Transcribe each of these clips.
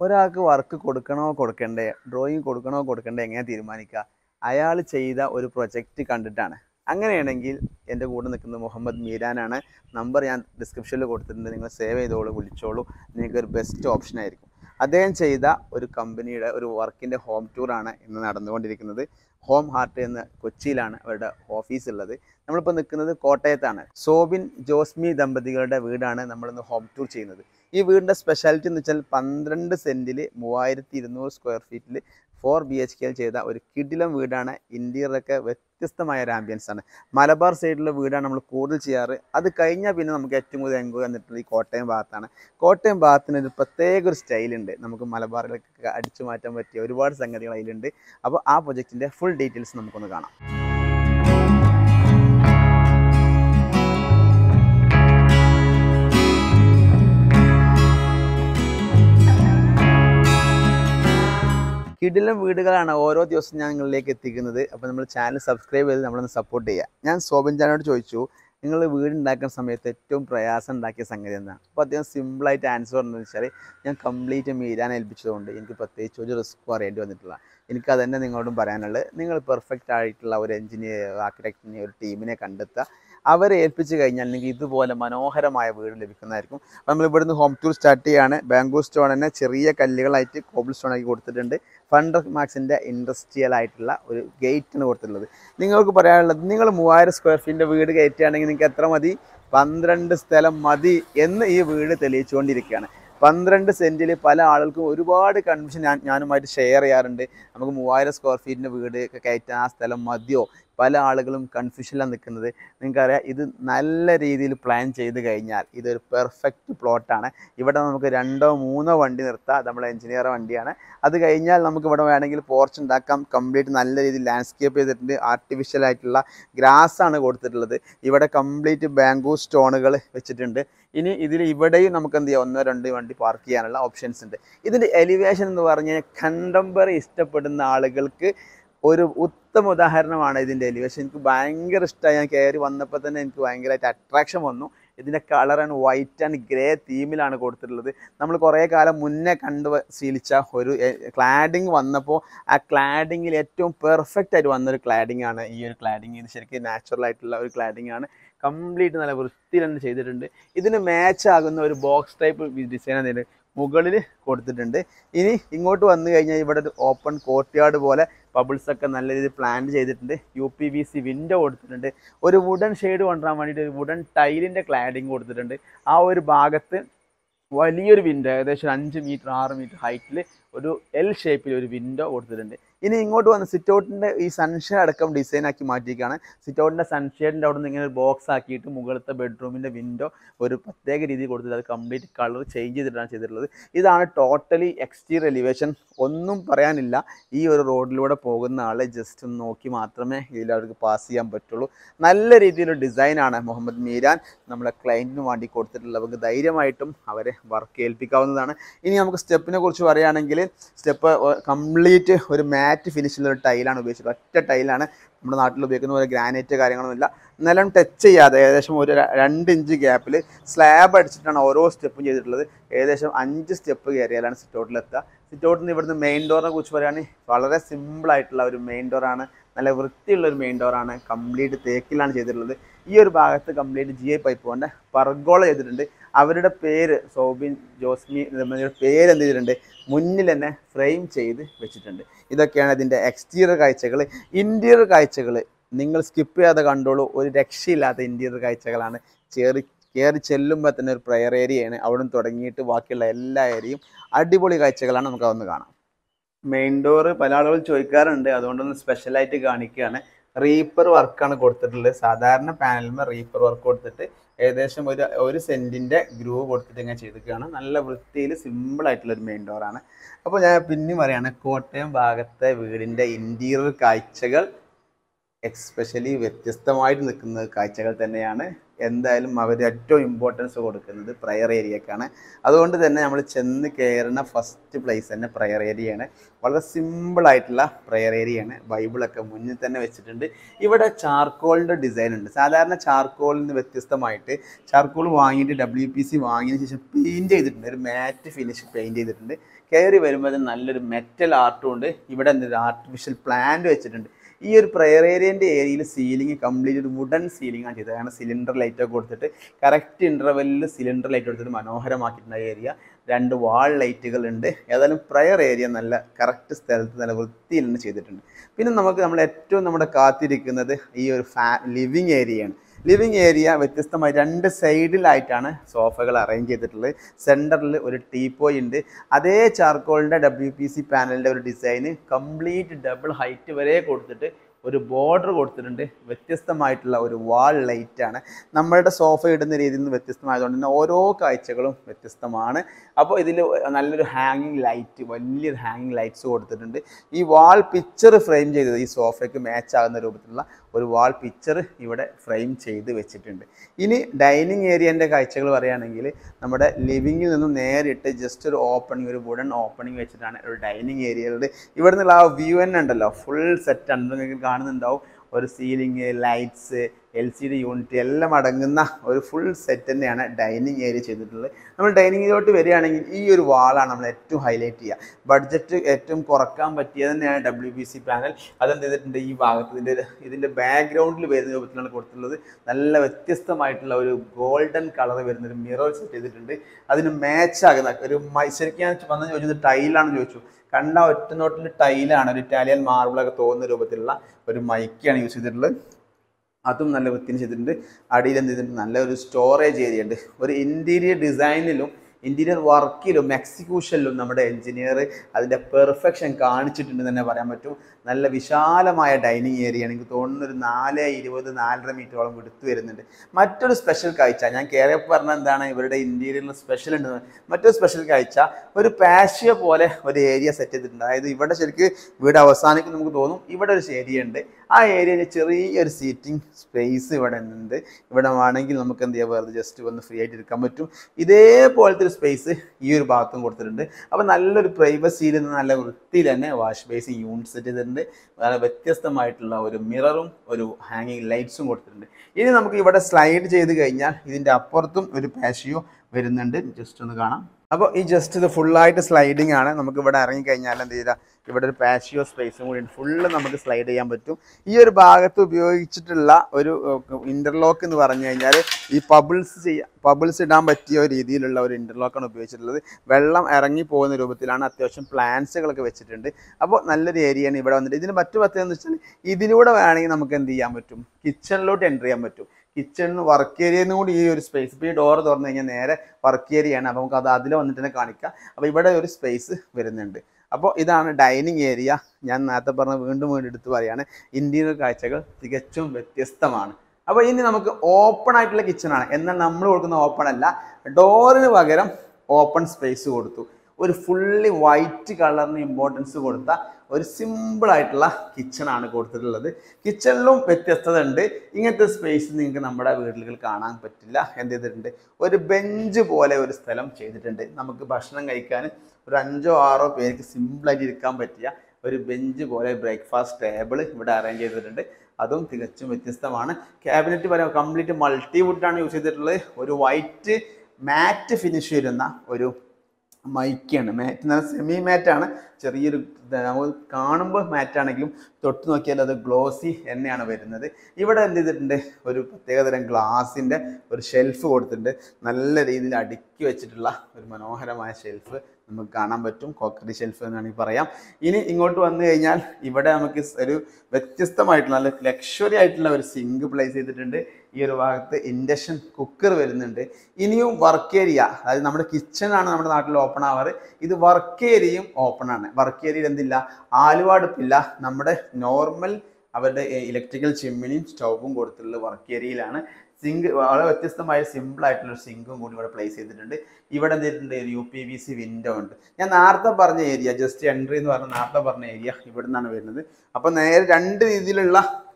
ഒരാൾക്ക് വർക്ക് കൊടുക്കണോ കൊടുക്കണ്ടേ, ഡ്രോയിങ് കൊടുക്കണോ കൊടുക്കണ്ടേ എങ്ങനെ തീരുമാനിക്കുക? അയാൾ ചെയ്ത ഒരു പ്രൊജക്റ്റ് കണ്ടിട്ടാണ്. അങ്ങനെയാണെങ്കിൽ എൻ്റെ കൂടെ നിൽക്കുന്നത് മുഹമ്മദ് മീരാനാണ്. നമ്പർ ഞാൻ ഡിസ്ക്രിപ്ഷനിൽ കൊടുത്തിട്ടുണ്ട്, നിങ്ങൾ സേവ് ചെയ്തോളൂ, വിളിച്ചോളൂ. നിങ്ങൾക്കൊരു ബെസ്റ്റ് ഓപ്ഷൻ ആയിരിക്കും. അദ്ദേഹം ചെയ്ത ഒരു കമ്പനിയുടെ ഒരു വർക്കിൻ്റെ ഹോം ടൂറാണ് ഇന്ന് നടന്നുകൊണ്ടിരിക്കുന്നത്. ഹോം ഹാർട്ട് എന്ന കൊച്ചിയിലാണ് അവരുടെ ഓഫീസ് ഉള്ളത്. നമ്മളിപ്പോൾ നിൽക്കുന്നത് കോട്ടയത്താണ്. സോബിൻ ജോസ്മി ദമ്പതികളുടെ വീടാണ് നമ്മളിന്ന് ഹോം ടൂർ ചെയ്യുന്നത്. ഈ വീടിൻ്റെ സ്പെഷ്യാലിറ്റി എന്ന് വെച്ചാൽ 12 സെൻറ്റിൽ 3200 സ്ക്വയർ ഫീറ്റിൽ 4 BHK ചെയ്ത ഒരു കിടിലം വീടാണ്. ഇൻറ്റീരിയറൊക്കെ വ്യത്യസ്തമായ ഒരു ആംബിയൻസ് ആണ്. മലബാർ സൈഡിലുള്ള വീടാണ് നമ്മൾ കൂടുതൽ ചെയ്യാറ്. അത് കഴിഞ്ഞാൽ പിന്നെ നമുക്ക് ഏറ്റവും കൂടുതൽ എൻജോയ് വന്നിട്ടുള്ളത് ഈ കോട്ടയം ഭാഗത്താണ്. കോട്ടയം ഭാഗത്തിന് ഒരു പ്രത്യേക ഒരു സ്റ്റൈലുണ്ട്. നമുക്ക് മലബാറിലൊക്കെ അടിച്ചു മാറ്റാൻ പറ്റിയ ഒരുപാട് സംഗതികൾ അതിലുണ്ട്. അപ്പോൾ ആ പ്രൊജക്റ്റിൻ്റെ ഫുൾ ഡീറ്റെയിൽസ് നമുക്കൊന്ന് കാണാം. കിടിലം വീടുകളാണ് ഓരോ ദിവസവും ഞാൻ നിങ്ങളിലേക്ക് എത്തിക്കുന്നത്. അപ്പോൾ നമ്മൾ ചാനൽ സബ്സ്ക്രൈബ് ചെയ്ത് നമ്മളൊന്ന് സപ്പോർട്ട് ചെയ്യുക. ഞാൻ സോബിൻ ചാനോട് ചോദിച്ചു, നിങ്ങൾ വീട് ഉണ്ടാക്കുന്ന സമയത്ത് ഏറ്റവും പ്രയാസം ഉണ്ടാക്കിയ സംഗതി എന്താണ്? അപ്പോൾ അദ്ദേഹം സിമ്പിളായിട്ട് ആൻസർ പറഞ്ഞതെന്ന് വെച്ചാൽ, ഞാൻ കംപ്ലീറ്റ് മീരാൻ ഏൽപ്പിച്ചതുകൊണ്ട് എനിക്ക് പ്രത്യേകിച്ച് ഒരു റിസ്ക്കും അറിയേണ്ടി വന്നിട്ടില്ല. എനിക്കത് തന്നെ നിങ്ങളോടും പറയാനുള്ളത്, നിങ്ങൾ പെർഫെക്റ്റ് ആയിട്ടുള്ള ഒരു എഞ്ചിനീയർ ആർക്കിടെക്റ്റിനെ ഒരു ടീമിനെ കണ്ടെത്തുക. അവരെ ഏൽപ്പിച്ച് കഴിഞ്ഞാൽ നിങ്ങൾക്ക് ഇതുപോലെ മനോഹരമായ വീട് ലഭിക്കുന്നതായിരിക്കും. അപ്പോൾ നമ്മൾ ഇവിടുന്ന് ഹോം ടൂർ സ്റ്റാർട്ട് ചെയ്യുകയാണ്. ബാംബൂ സ്റ്റോൺ തന്നെ ചെറിയ കല്ലുകളായിട്ട് കോബിൾ സ്റ്റോൺ ആക്കി കൊടുത്തിട്ടുണ്ട്. ഫണ്ടർ മാക്സിൻ്റെ ഇൻഡസ്ട്രിയൽ ആയിട്ടുള്ള ഒരു ഗേറ്റാണ് കൊടുത്തിട്ടുള്ളത്. നിങ്ങൾക്ക് പറയാനുള്ളത്, നിങ്ങൾ 3000 സ്ക്വയർ ഫീറ്റിൻ്റെ വീട് കയറ്റുകയാണെങ്കിൽ നിങ്ങൾക്ക് എത്ര മതി? 12 സ്ഥലം മതി എന്ന് ഈ വീട് തെളിയിച്ചുകൊണ്ടിരിക്കുകയാണ്. 12 സെൻറ്റിൽ പല ആളുകൾക്കും ഒരുപാട് കൺഫ്യൂഷൻ ഞാനുമായിട്ട് ഷെയർ ചെയ്യാറുണ്ട്. നമുക്ക് 3000 സ്ക്വയർ ഫീറ്റിൻ്റെ വീട് കയറ്റാൻ ആ സ്ഥലം മതിയോ? പല ആളുകളും കൺഫ്യൂഷനിലാണ് നിൽക്കുന്നത്. നിങ്ങൾക്കറിയാം, ഇത് നല്ല രീതിയിൽ പ്ലാൻ ചെയ്ത് കഴിഞ്ഞാൽ ഇതൊരു പെർഫെക്റ്റ് പ്ലോട്ടാണ്. ഇവിടെ നമുക്ക് 2 or 3 വണ്ടി നിർത്താം. നമ്മളെ എഞ്ചിനീയർ വണ്ടിയാണ്. അത് കഴിഞ്ഞാൽ നമുക്ക് ഇവിടെ വേണമെങ്കിൽ പോർച്ച് ഉണ്ടാക്കാം. കംപ്ലീറ്റ് നല്ല രീതിയിൽ ലാൻഡ്സ്കേപ്പ് ചെയ്തിട്ടുണ്ട്. ആർട്ടിഫിഷ്യൽ ആയിട്ടുള്ള ഗ്രാസാണ് കൊടുത്തിട്ടുള്ളത്. ഇവിടെ കംപ്ലീറ്റ് ബാംബൂ സ്റ്റോണുകൾ വെച്ചിട്ടുണ്ട്. ഇനി ഇതിൽ ഇവിടെയും നമുക്ക് എന്ത് ചെയ്യാം, 1-2 വണ്ടി പാർക്ക് ചെയ്യാനുള്ള ഓപ്ഷൻസ് ഉണ്ട്. ഇതിൻ്റെ എലിവേഷൻ എന്ന് പറഞ്ഞു കഴിഞ്ഞാൽ കണ്ടംപററി ഇഷ്ടപ്പെടുന്ന ആളുകൾക്ക് ഒരു ഉത്തമ ഉദാഹരണമാണ് ഇതിൻ്റെ എലിവേഷൻ. എനിക്ക് ഭയങ്കര ഇഷ്ടമായി. ഞാൻ കയറി വന്നപ്പോൾ തന്നെ എനിക്ക് ഭയങ്കരമായിട്ട് അട്രാക്ഷൻ വന്നു. ഇതിൻ്റെ colour and white and grey തീമിലാണ് കൊടുത്തിട്ടുള്ളത്. നമ്മൾ കുറേ കാലം മുന്നേ ശീലിച്ച ഒരു ക്ലാഡിങ് വന്നപ്പോൾ ആ ക്ലാഡിങ്ങിൽ ഏറ്റവും പെർഫെക്റ്റ് ആയിട്ട് വന്നൊരു ക്ലാഡിങ് ആണ് ഈ ഒരു ക്ലാഡിങ്. ഇത് ശരിക്കും നാച്ചുറൽ ആയിട്ടുള്ള ഒരു ക്ലാഡിങ് ആണ്. കംപ്ലീറ്റ് നല്ല വൃത്തിയിൽ തന്നെ ചെയ്തിട്ടുണ്ട്. ഇതിന് മാച്ച് ആകുന്ന ഒരു ബോക്സ് ടൈപ്പ് ഡിസൈൻ അതിന് മുകളിൽ കൊടുത്തിട്ടുണ്ട്. ഇനി ഇങ്ങോട്ട് വന്നു കഴിഞ്ഞാൽ ഇവിടെ ഒരു ഓപ്പൺ കോർട്ട്യാർഡ് പോലെ ബബിൾസൊക്കെ നല്ല രീതിയിൽ പ്ലാൻ ചെയ്തിട്ടുണ്ട്. UPVC വിൻഡോ കൊടുത്തിട്ടുണ്ട്. ഒരു വുഡൻ ഷെയ്ഡ് കൊണ്ടുവരാൻ വേണ്ടിയിട്ട് ഒരു വുഡൻ ടൈലിൻ്റെ ക്ലാഡിങ് കൊടുത്തിട്ടുണ്ട്. ആ ഒരു ഭാഗത്ത് വലിയൊരു വിൻഡോ, ഏകദേശം 5 മീറ്റർ 6 മീറ്റർ ഹൈറ്റിൽ ഒരു L ഷേപ്പിൽ ഒരു വിൻഡോ കൊടുത്തിട്ടുണ്ട്. ഇനി ഇങ്ങോട്ട് വന്ന് സിറ്റൗട്ടിൻ്റെ ഈ സൺഷെയ്ഡ് അടക്കം ഡിസൈൻ ആക്കി മാറ്റിയിരിക്കുകയാണ്. സിറ്റൗട്ടിൻ്റെ സൺഷെയ്ഡിൻ്റെ അവിടെ നിന്ന് ഇങ്ങനെ ഒരു ബോക്സ് ആക്കിയിട്ട് മുകളിലത്തെ ബെഡ്റൂമിൻ്റെ വിൻഡോ ഒരു പ്രത്യേക രീതിയിൽ കൊടുത്തിട്ട് അത് കംപ്ലീറ്റ് കളർ ചേഞ്ച് ചെയ്തിട്ടാണ് ചെയ്തിട്ടുള്ളത്. ഇതാണ് ടോട്ടലി എക്സ്റ്റീരിയർ എലിവേഷൻ. ഒന്നും പറയാനില്ല. ഈ ഒരു റോഡിലൂടെ പോകുന്ന ആളെ ജസ്റ്റ് ഒന്ന് നോക്കി മാത്രമേ ഇതിൽ അവർക്ക് പാസ് ചെയ്യാൻ പറ്റുള്ളൂ. നല്ല രീതിയിലുള്ള ഡിസൈനാണ് മുഹമ്മദ് മീരാൻ നമ്മളെ ക്ലയൻറ്റിന് വേണ്ടി കൊടുത്തിട്ടുള്ളത്. നമുക്ക് ധൈര്യമായിട്ടും അവരെ വർക്ക് ഏൽപ്പിക്കാവുന്നതാണ്. ഇനി നമുക്ക് സ്റ്റെപ്പിനെ കുറിച്ച് പറയുകയാണെങ്കിൽ, സ്റ്റെപ്പ് കംപ്ലീറ്റ് ഒരു മാറ്റ് ഫിനിഷിലുള്ള ടൈലാണ് ഉപയോഗിച്ചിട്ടുള്ളത്. ഒറ്റ ടൈലാണ്. നമ്മുടെ നാട്ടിൽ ഉപയോഗിക്കുന്ന പോലെ ഗ്രാനൈറ്റ് കാര്യങ്ങളൊന്നുമില്ല. നിലം ടച്ച് ചെയ്യാതെ ഏകദേശം ഒരു 2 ഇഞ്ച് ഗ്യാപ്പിൽ സ്ലാബ് അടിച്ചിട്ടാണ് ഓരോ സ്റ്റെപ്പും ചെയ്തിട്ടുള്ളത്. ഏകദേശം 5 സ്റ്റെപ്പ് കയറിയാലാണ് സിറ്റൗട്ടിലെത്തുക. സിറ്റൗട്ടിൽ നിന്ന് ഇവിടുന്ന് മെയിൻ ഡോറിനെ കുറിച്ച് പറയുകയാണെങ്കിൽ വളരെ സിമ്പിളായിട്ടുള്ള ഒരു മെയിൻ ഡോറാണ്. നല്ല വൃത്തിയുള്ളൊരു മെയിൻ ഡോറാണ്. കംപ്ലീറ്റ് തേക്കിലാണ് ചെയ്തിട്ടുള്ളത്. ഈ ഒരു ഭാഗത്ത് കംപ്ലീറ്റ് GI പൈപ്പ് കൊണ്ട് പർഗോള ചെയ്തിട്ടുണ്ട്. അവരുടെ പേര് സോബിൻ ജോസ്മി പേര് എന്ത് ചെയ്തിട്ടുണ്ട്, മുന്നിൽ തന്നെ ഫ്രെയിം ചെയ്ത് വെച്ചിട്ടുണ്ട്. ഇതൊക്കെയാണ് ഇതിൻ്റെ എക്സ്റ്റീരിയർ കാഴ്ചകൾ. ഇൻറ്റീരിയർ കാഴ്ചകൾ നിങ്ങൾ സ്കിപ്പ് ചെയ്യാതെ കണ്ടോളൂ. ഒരു രക്ഷയില്ലാത്ത ഇൻറ്റീരിയർ കാഴ്ചകളാണ്. കയറി ചെല്ലുമ്പോൾ തന്നെ ഒരു പ്രയർ ഏരിയയാണ്. അവിടെ നിന്ന് തുടങ്ങിയിട്ട് ബാക്കിയുള്ള എല്ലാ ഏരിയയും അടിപൊളി കാഴ്ചകളാണ്. നമുക്ക് അതൊന്ന് കാണാം. മെയിൻ ഡോറ് പല ആളുകൾ ചോദിക്കാറുണ്ട്, അതുകൊണ്ടൊന്ന് സ്പെഷ്യലായിട്ട് കാണിക്കുകയാണ്. റീപ്പർ വർക്കാണ് കൊടുത്തിട്ടുള്ളത്. സാധാരണ പാനലിന്മേൽ റീപ്പർ വർക്ക് കൊടുത്തിട്ട് ഏകദേശം ഒരു സെൻറ്റിൻ്റെ ഗ്രൂവ് കൊടുത്തിട്ട് ഇങ്ങനെ ചെയ്തിരിക്കുകയാണ്. നല്ല വൃത്തിയിൽ സിമ്പിളായിട്ടുള്ളൊരു മെയിൻ ഡോറാണ്. അപ്പോൾ ഞാൻ പിന്നെ പറയുകയാണ്, കോട്ടയം ഭാഗത്തെ വീടിൻ്റെ ഇൻറ്റീരിയർ കാഴ്ചകൾ എക്സ്പെഷ്യലി വ്യത്യസ്തമായിട്ട് നിൽക്കുന്ന കാഴ്ചകൾ തന്നെയാണ്. എന്തായാലും അവർ ഏറ്റവും ഇമ്പോർട്ടൻസ് കൊടുക്കുന്നത് പ്രയർ ഏരിയക്കാണ്. അതുകൊണ്ട് തന്നെ നമ്മൾ ചെന്ന് കയറുന്ന ഫസ്റ്റ് പ്ലേസ് തന്നെ പ്രയർ ഏരിയയാണ്. വളരെ സിമ്പിളായിട്ടുള്ള പ്രയർ ഏരിയയാണ്. ബൈബിളൊക്കെ മുന്നിൽ തന്നെ വെച്ചിട്ടുണ്ട്. ഇവിടെ ചാർക്കോളിൻ്റെ ഡിസൈൻ ഉണ്ട്. സാധാരണ ചാർക്കോളിൽ നിന്ന് വ്യത്യസ്തമായിട്ട് ചാർക്കോൾ വാങ്ങിയിട്ട് WPC വാങ്ങിയതിന് ശേഷം പെയിൻറ്റ് ചെയ്തിട്ടുണ്ട്. ഒരു മാറ്റ് ഫിനിഷ് പെയിൻറ്റ് ചെയ്തിട്ടുണ്ട്. കയറി വരുമ്പോൾ നല്ലൊരു മെറ്റൽ ആർട്ടും ഉണ്ട്. ഇവിടെ എന്തൊരു ആർട്ടിഫിഷ്യൽ പ്ലാന്റ് വെച്ചിട്ടുണ്ട്. ഈ ഒരു പ്രയർ ഏരിയൻ്റെ ഏരിയയിൽ സീലിംഗ് കംപ്ലീറ്റ് ഒരു വുഡൻ സീലിംഗ് ആണ് ചെയ്തത്. കാരണം സിലിണ്ടർ ലൈറ്റൊക്കെ കൊടുത്തിട്ട് കറക്റ്റ് ഇൻ്റർവെല്ലിൽ സിലിണ്ടർ ലൈറ്റ് കൊടുത്തിട്ട് മനോഹരമാക്കിയിട്ടുണ്ട് ഏരിയ. 2 വാൾ ലൈറ്റുകൾ ഉണ്ട്. ഏതായാലും പ്രയർ ഏരിയ നല്ല കറക്റ്റ് സ്ഥലത്ത് നല്ല വൃത്തിയിൽ തന്നെ ചെയ്തിട്ടുണ്ട്. പിന്നെ നമ്മൾ ഏറ്റവും നമ്മുടെ കാത്തിരിക്കുന്നത് ഈ ഒരു ലിവിങ് ഏരിയയാണ്. ലിവിങ് ഏരിയ വ്യത്യസ്തമായി 2 സൈഡിലായിട്ടാണ് സോഫകൾ അറേഞ്ച് ചെയ്തിട്ടുള്ളത്. സെൻറ്ററിൽ ഒരു ടീപ്പോയ് ഉണ്ട്. അതേ ചാർക്കോളിൻ്റെ WPC പാനലിൻ്റെ ഒരു ഡിസൈന് കംപ്ലീറ്റ് ഡബിൾ ഹൈറ്റ് വരെ കൊടുത്തിട്ട് ഒരു ബോർഡർ കൊടുത്തിട്ടുണ്ട്. വ്യത്യസ്തമായിട്ടുള്ള ഒരു വാൾ ലൈറ്റാണ്. നമ്മളുടെ സോഫ ഇടുന്ന രീതിയിൽ നിന്ന് വ്യത്യസ്തമായതുകൊണ്ട് തന്നെ ഓരോ കാഴ്ചകളും വ്യത്യസ്തമാണ്. അപ്പോൾ ഇതിൽ നല്ലൊരു ഹാങ്ങിങ് ലൈറ്റ്, വലിയൊരു ഹാങ്ങിങ് ലൈറ്റ്സ് കൊടുത്തിട്ടുണ്ട്. ഈ വാൾ പിക്ചർ ഫ്രെയിം ചെയ്തത് ഈ സോഫയ്ക്ക് മാച്ച് ആകുന്ന രൂപത്തിലുള്ള ഒരു വാൾ പിക്ചർ ഇവിടെ ഫ്രെയിം ചെയ്ത് വെച്ചിട്ടുണ്ട്. ഇനി ഡൈനിങ് ഏരിയൻ്റെ കാഴ്ചകൾ പറയുകയാണെങ്കിൽ നമ്മുടെ ലിവിങ്ങിൽ നിന്നും നേരിട്ട് ജസ്റ്റ് ഒരു ഓപ്പണിങ്, ഒരു വുഡൻ ഓപ്പണിങ് വെച്ചിട്ടാണ് ഒരു ഡൈനിങ് ഏരിയകളുടെ ഇവിടെ നിന്നുള്ള ആ വ്യൂ തന്നെ ഉണ്ടല്ലോ, ഫുൾ സെറ്റാണ്. നിങ്ങൾക്ക് കാണുന്നുണ്ടാവും ഒരു സീലിംഗ്, ലൈറ്റ്സ്, LCD യൂണിറ്റ് എല്ലാം അടങ്ങുന്ന ഒരു ഫുൾ സെറ്റ് തന്നെയാണ് ഡൈനിങ് ഏരിയ ചെയ്തിട്ടുള്ളത്. നമ്മൾ ഡൈനിങ്ങിലോട്ട് വരികയാണെങ്കിൽ ഈ ഒരു വാളാണ് നമ്മൾ ഏറ്റവും ഹൈലൈറ്റ് ചെയ്യുക. ബഡ്ജറ്റ് ഏറ്റവും കുറക്കാൻ പറ്റിയത് തന്നെയാണ് WPC പാനൽ. അതെന്ത് ചെയ്തിട്ടുണ്ട്, ഈ ഭാഗത്ത് ഇതിൻ്റെ ബാക്ക്ഗ്രൗണ്ടിൽ വരുന്ന രൂപത്തിലാണ് കൊടുത്തിട്ടുള്ളത്. നല്ല വ്യത്യസ്തമായിട്ടുള്ള ഒരു ഗോൾഡൻ കളർ വരുന്നൊരു മിറർ സെറ്റ് ചെയ്തിട്ടുണ്ട്. അതിന് മാച്ച് ആകുന്ന ഒരു ശരിക്കും ഞാൻ വന്ന് ചോദിച്ചത് ടൈലാണെന്ന് ചോദിച്ചു. കണ്ട ഒറ്റ നോട്ടിൽ ടൈലാണ്, ഒരു ഇറ്റാലിയൻ മാർബിളൊക്കെ തോന്നുന്ന രൂപത്തിലുള്ള ഒരു മൈക്കാണ് യൂസ് ചെയ്തിട്ടുള്ളത്. അതും നല്ല വൃത്തിയിൽ ചെയ്തിട്ടുണ്ട്. അടിയിൽ എന്ത് ചെയ്തിട്ടുണ്ട്, നല്ല ഒരു സ്റ്റോറേജ് ഏരിയ ഉണ്ട്. ഒരു ഇൻറ്റീരിയർ ഡിസൈനിലും ഇൻറ്റീരിയർ വർക്കിലും എക്സിക്യൂഷനിലും നമ്മുടെ എൻജിനീയർ അതിൻ്റെ പെർഫെക്ഷൻ കാണിച്ചിട്ടുണ്ടെന്ന് തന്നെ പറയാൻ പറ്റും. നല്ല വിശാലമായ ഡൈനിങ് ഏരിയയാണ്. എനിക്ക് തോന്നുന്നു ഒരു 4.20 4.5 മീറ്ററോളം എടുത്തു വരുന്നുണ്ട്. മറ്റൊരു സ്പെഷ്യൽ കാഴ്ച ഞാൻ കയറിയപ്പോൾ പറഞ്ഞ എന്താണ്, ഇവരുടെ ഇൻറ്റീരിയറിൽ സ്പെഷ്യൽ ഉണ്ട്. മറ്റൊരു സ്പെഷ്യൽ കാഴ്ച, ഒരു പാഷ്യോ പോലെ ഒരു ഏരിയ സെറ്റ് ചെയ്തിട്ടുണ്ട്. അതായത് ഇവിടെ ശരിക്കും വീട് അവസാനിക്കും നമുക്ക് തോന്നും. ഇവിടെ ഒരു ഏരിയ ഉണ്ട്. ആ ഏരിയയിൽ ചെറിയൊരു സീറ്റിംഗ് സ്പേസ് ഇവിടെ ഉണ്ട്. ഇവിടെ വേണമെങ്കിൽ നമുക്ക് എന്ത് ചെയ്യാം, വെറുതെ ജസ്റ്റ് വന്ന് ഫ്രീ ആയിട്ട് ഇരിക്കാൻ പറ്റും. ഇതേപോലത്തെ ഒരു സ്പേസ് ഈ ഒരു ഭാഗത്തും കൊടുത്തിട്ടുണ്ട്. അപ്പോൾ നല്ലൊരു പ്രൈവസിയിൽ നിന്ന് നല്ല വൃത്തിയിൽ തന്നെ വാഷ് ബേസിൻ യൂണിറ്റ് സെറ്റ് ചെയ്തിട്ടുണ്ട്. വളരെ വ്യത്യസ്തമായിട്ടുള്ള ഒരു മിററും ഒരു ഹാങ്ങിങ് ലൈറ്റ്സും കൊടുത്തിട്ടുണ്ട്. ഇനി നമുക്ക് ഇവിടെ സ്ലൈഡ് ചെയ്ത് കഴിഞ്ഞാൽ ഇതിൻ്റെ അപ്പുറത്തും ഒരു പാഷ്യോ വരുന്നുണ്ട്. ജസ്റ്റ് ഒന്ന് കാണാം. അപ്പോൾ ഈ ജസ്റ്റ് ഇത് ഫുള്ളായിട്ട് സ്ലൈഡിങ് ആണ്. നമുക്ക് ഇവിടെ ഇറങ്ങിക്കഴിഞ്ഞാൽ എന്ത് ചെയ്താൽ ഇവിടെ ഒരു പാഷ്യോ സ്പേസും കൂടി ഫുള്ള് നമുക്ക് സ്ലൈഡ് ചെയ്യാൻ പറ്റും. ഈ ഒരു ഭാഗത്ത് ഉപയോഗിച്ചിട്ടുള്ള ഒരു ഇൻ്റർലോക്ക് എന്ന് പറഞ്ഞു കഴിഞ്ഞാൽ ഈ പബിൾസ് ഇടാൻ പറ്റിയ രീതിയിലുള്ള ഒരു ഇൻ്റർലോക്കാണ് ഉപയോഗിച്ചിട്ടുള്ളത്. വെള്ളം ഇറങ്ങി പോകുന്ന രൂപത്തിലാണ്. അത്യാവശ്യം പ്ലാന്റ്സുകളൊക്കെ വെച്ചിട്ടുണ്ട്. അപ്പോൾ നല്ലൊരു ഏരിയയാണ് ഇവിടെ വന്നിട്ട്. ഇതിന് മറ്റു പ്രത്യേകത എന്ന് വെച്ചാൽ ഇതിലൂടെ വേണമെങ്കിൽ നമുക്ക് എന്ത് ചെയ്യാൻ പറ്റും, കിച്ചണിലോട്ട് എൻ്റർ ചെയ്യാൻ പറ്റും. കിച്ചണിന് വർക്ക് ഏരിയയിൽ നിന്ന് കൂടി ഈ ഒരു സ്പേസ്, ഇപ്പോൾ ഈ ഡോർ തുറന്നു കഴിഞ്ഞാൽ നേരെ വർക്ക് ഏരിയയാണ്. അപ്പോൾ നമുക്ക് അതിൽ വന്നിട്ട് തന്നെ കാണിക്കാം. അപ്പോൾ ഇവിടെ ഒരു സ്പേസ് വരുന്നുണ്ട്. അപ്പോൾ ഇതാണ് ഡൈനിങ് ഏരിയ. ഞാൻ നേരത്തെ പറഞ്ഞ വീണ്ടും എടുത്ത് പറയുകയാണ്, ഇന്ത്യയിലെ കാഴ്ചകൾ തികച്ചും വ്യത്യസ്തമാണ്. അപ്പോൾ ഇനി നമുക്ക് ഓപ്പൺ ആയിട്ടുള്ള കിച്ചണാണ്. എന്നാൽ നമ്മൾ കൊടുക്കുന്ന ഓപ്പൺ അല്ല, ഡോറിന് പകരം ഓപ്പൺ സ്പേസ് കൊടുത്തു. ഒരു ഫുള്ളി വൈറ്റ് കളറിന് ഇമ്പോർട്ടൻസ് കൊടുത്ത ഒരു സിമ്പിളായിട്ടുള്ള കിച്ചണാണ് കൊടുത്തിട്ടുള്ളത്. കിച്ചണിലും വ്യത്യസ്തത ഉണ്ട്. ഇങ്ങനത്തെ സ്പേസ് നിങ്ങൾക്ക് നമ്മുടെ വീടുകളിൽ കാണാൻ പറ്റില്ല. എന്ത് ചെയ്തിട്ടുണ്ട്, ഒരു ബെഞ്ച് പോലെ ഒരു സ്ഥലം ചെയ്തിട്ടുണ്ട്. നമുക്ക് ഭക്ഷണം കഴിക്കാൻ ഒരു 5 or 6 പേർക്ക് സിമ്പിളായിട്ട് ഇരിക്കാൻ പറ്റിയ ഒരു ബെഞ്ച് പോലെ ബ്രേക്ക്ഫാസ്റ്റ് ടേബിൾ ഇവിടെ അറേഞ്ച് ചെയ്തിട്ടുണ്ട്. അതും തികച്ചും വ്യത്യസ്തമാണ്. ക്യാബിനറ്റ് പറയുമ്പോൾ കംപ്ലീറ്റ് മൾട്ടി വുഡാണ് യൂസ് ചെയ്തിട്ടുള്ളത്. ഒരു വൈറ്റ് മാറ്റ് ഫിനിഷ് വരുന്ന ഒരു മൈക്കാണ്. മാറ്റ് എന്ന് പറഞ്ഞാൽ സെമി മാറ്റാണ്. ചെറിയൊരു നമുക്ക് കാണുമ്പോൾ മാറ്റാണെങ്കിലും തൊട്ട് നോക്കിയാൽ അത് ഗ്ലോസി എന്നെയാണ് വരുന്നത്. ഇവിടെ എന്ത് ചെയ്തിട്ടുണ്ട്, ഒരു പ്രത്യേകതരം ഗ്ലാസിൻ്റെ ഒരു ഷെൽഫ് കൊടുത്തിട്ടുണ്ട്. നല്ല രീതിയിൽ അടുക്കി വെച്ചിട്ടുള്ള ഒരു മനോഹരമായ ഷെൽഫ് നമുക്ക് കാണാൻ പറ്റും. കോക്കറി ഷെൽഫ് എന്നാണെങ്കിൽ പറയാം. ഇനി ഇങ്ങോട്ട് വന്നു കഴിഞ്ഞാൽ ഇവിടെ നമുക്ക് ഒരു വ്യത്യസ്തമായിട്ടുള്ള നല്ല ലക്ഷറി ആയിട്ടുള്ള ഒരു സിങ്ക് പ്ലേസ് ചെയ്തിട്ടുണ്ട്. ഈ ഒരു ഭാഗത്ത് ഇൻഡക്ഷൻ കുക്കർ വരുന്നുണ്ട്. ഇനിയും വർക്ക് ഏരിയ, അതായത് നമ്മുടെ കിച്ചണാണ് നമ്മുടെ നാട്ടിൽ ഓപ്പൺ ആവാറ്. ഇത് വർക്ക് ഏരിയയും ഓപ്പൺ ആണ്. വർക്ക് ഏരിയയിൽ എന്തില്ല, ആലുവ അടുപ്പില്ല. നമ്മുടെ നോർമൽ അവരുടെ ഇലക്ട്രിക്കൽ ചിമ്മിനിയും സ്റ്റൗവും കൊടുത്തിട്ടുള്ള വർക്ക് ഏരിയയിലാണ്. സിങ്ക് വളരെ വ്യത്യസ്തമായ സിമ്പിളായിട്ടുള്ളൊരു സിങ്കും കൂടി ഇവിടെ പ്ലേസ് ചെയ്തിട്ടുണ്ട്. ഇവിടെ എന്തിട്ടുണ്ട്, ഒരു UPVC വിൻഡോ ഉണ്ട്. ഞാൻ നേരത്തെ പറഞ്ഞ ഏരിയ, ജസ്റ്റ് എൻട്രി എന്ന് പറഞ്ഞ നേരത്തെ പറഞ്ഞ ഏരിയ ഇവിടെ നിന്നാണ് വരുന്നത്. അപ്പോൾ നേരെ 2 രീതിയിലുള്ള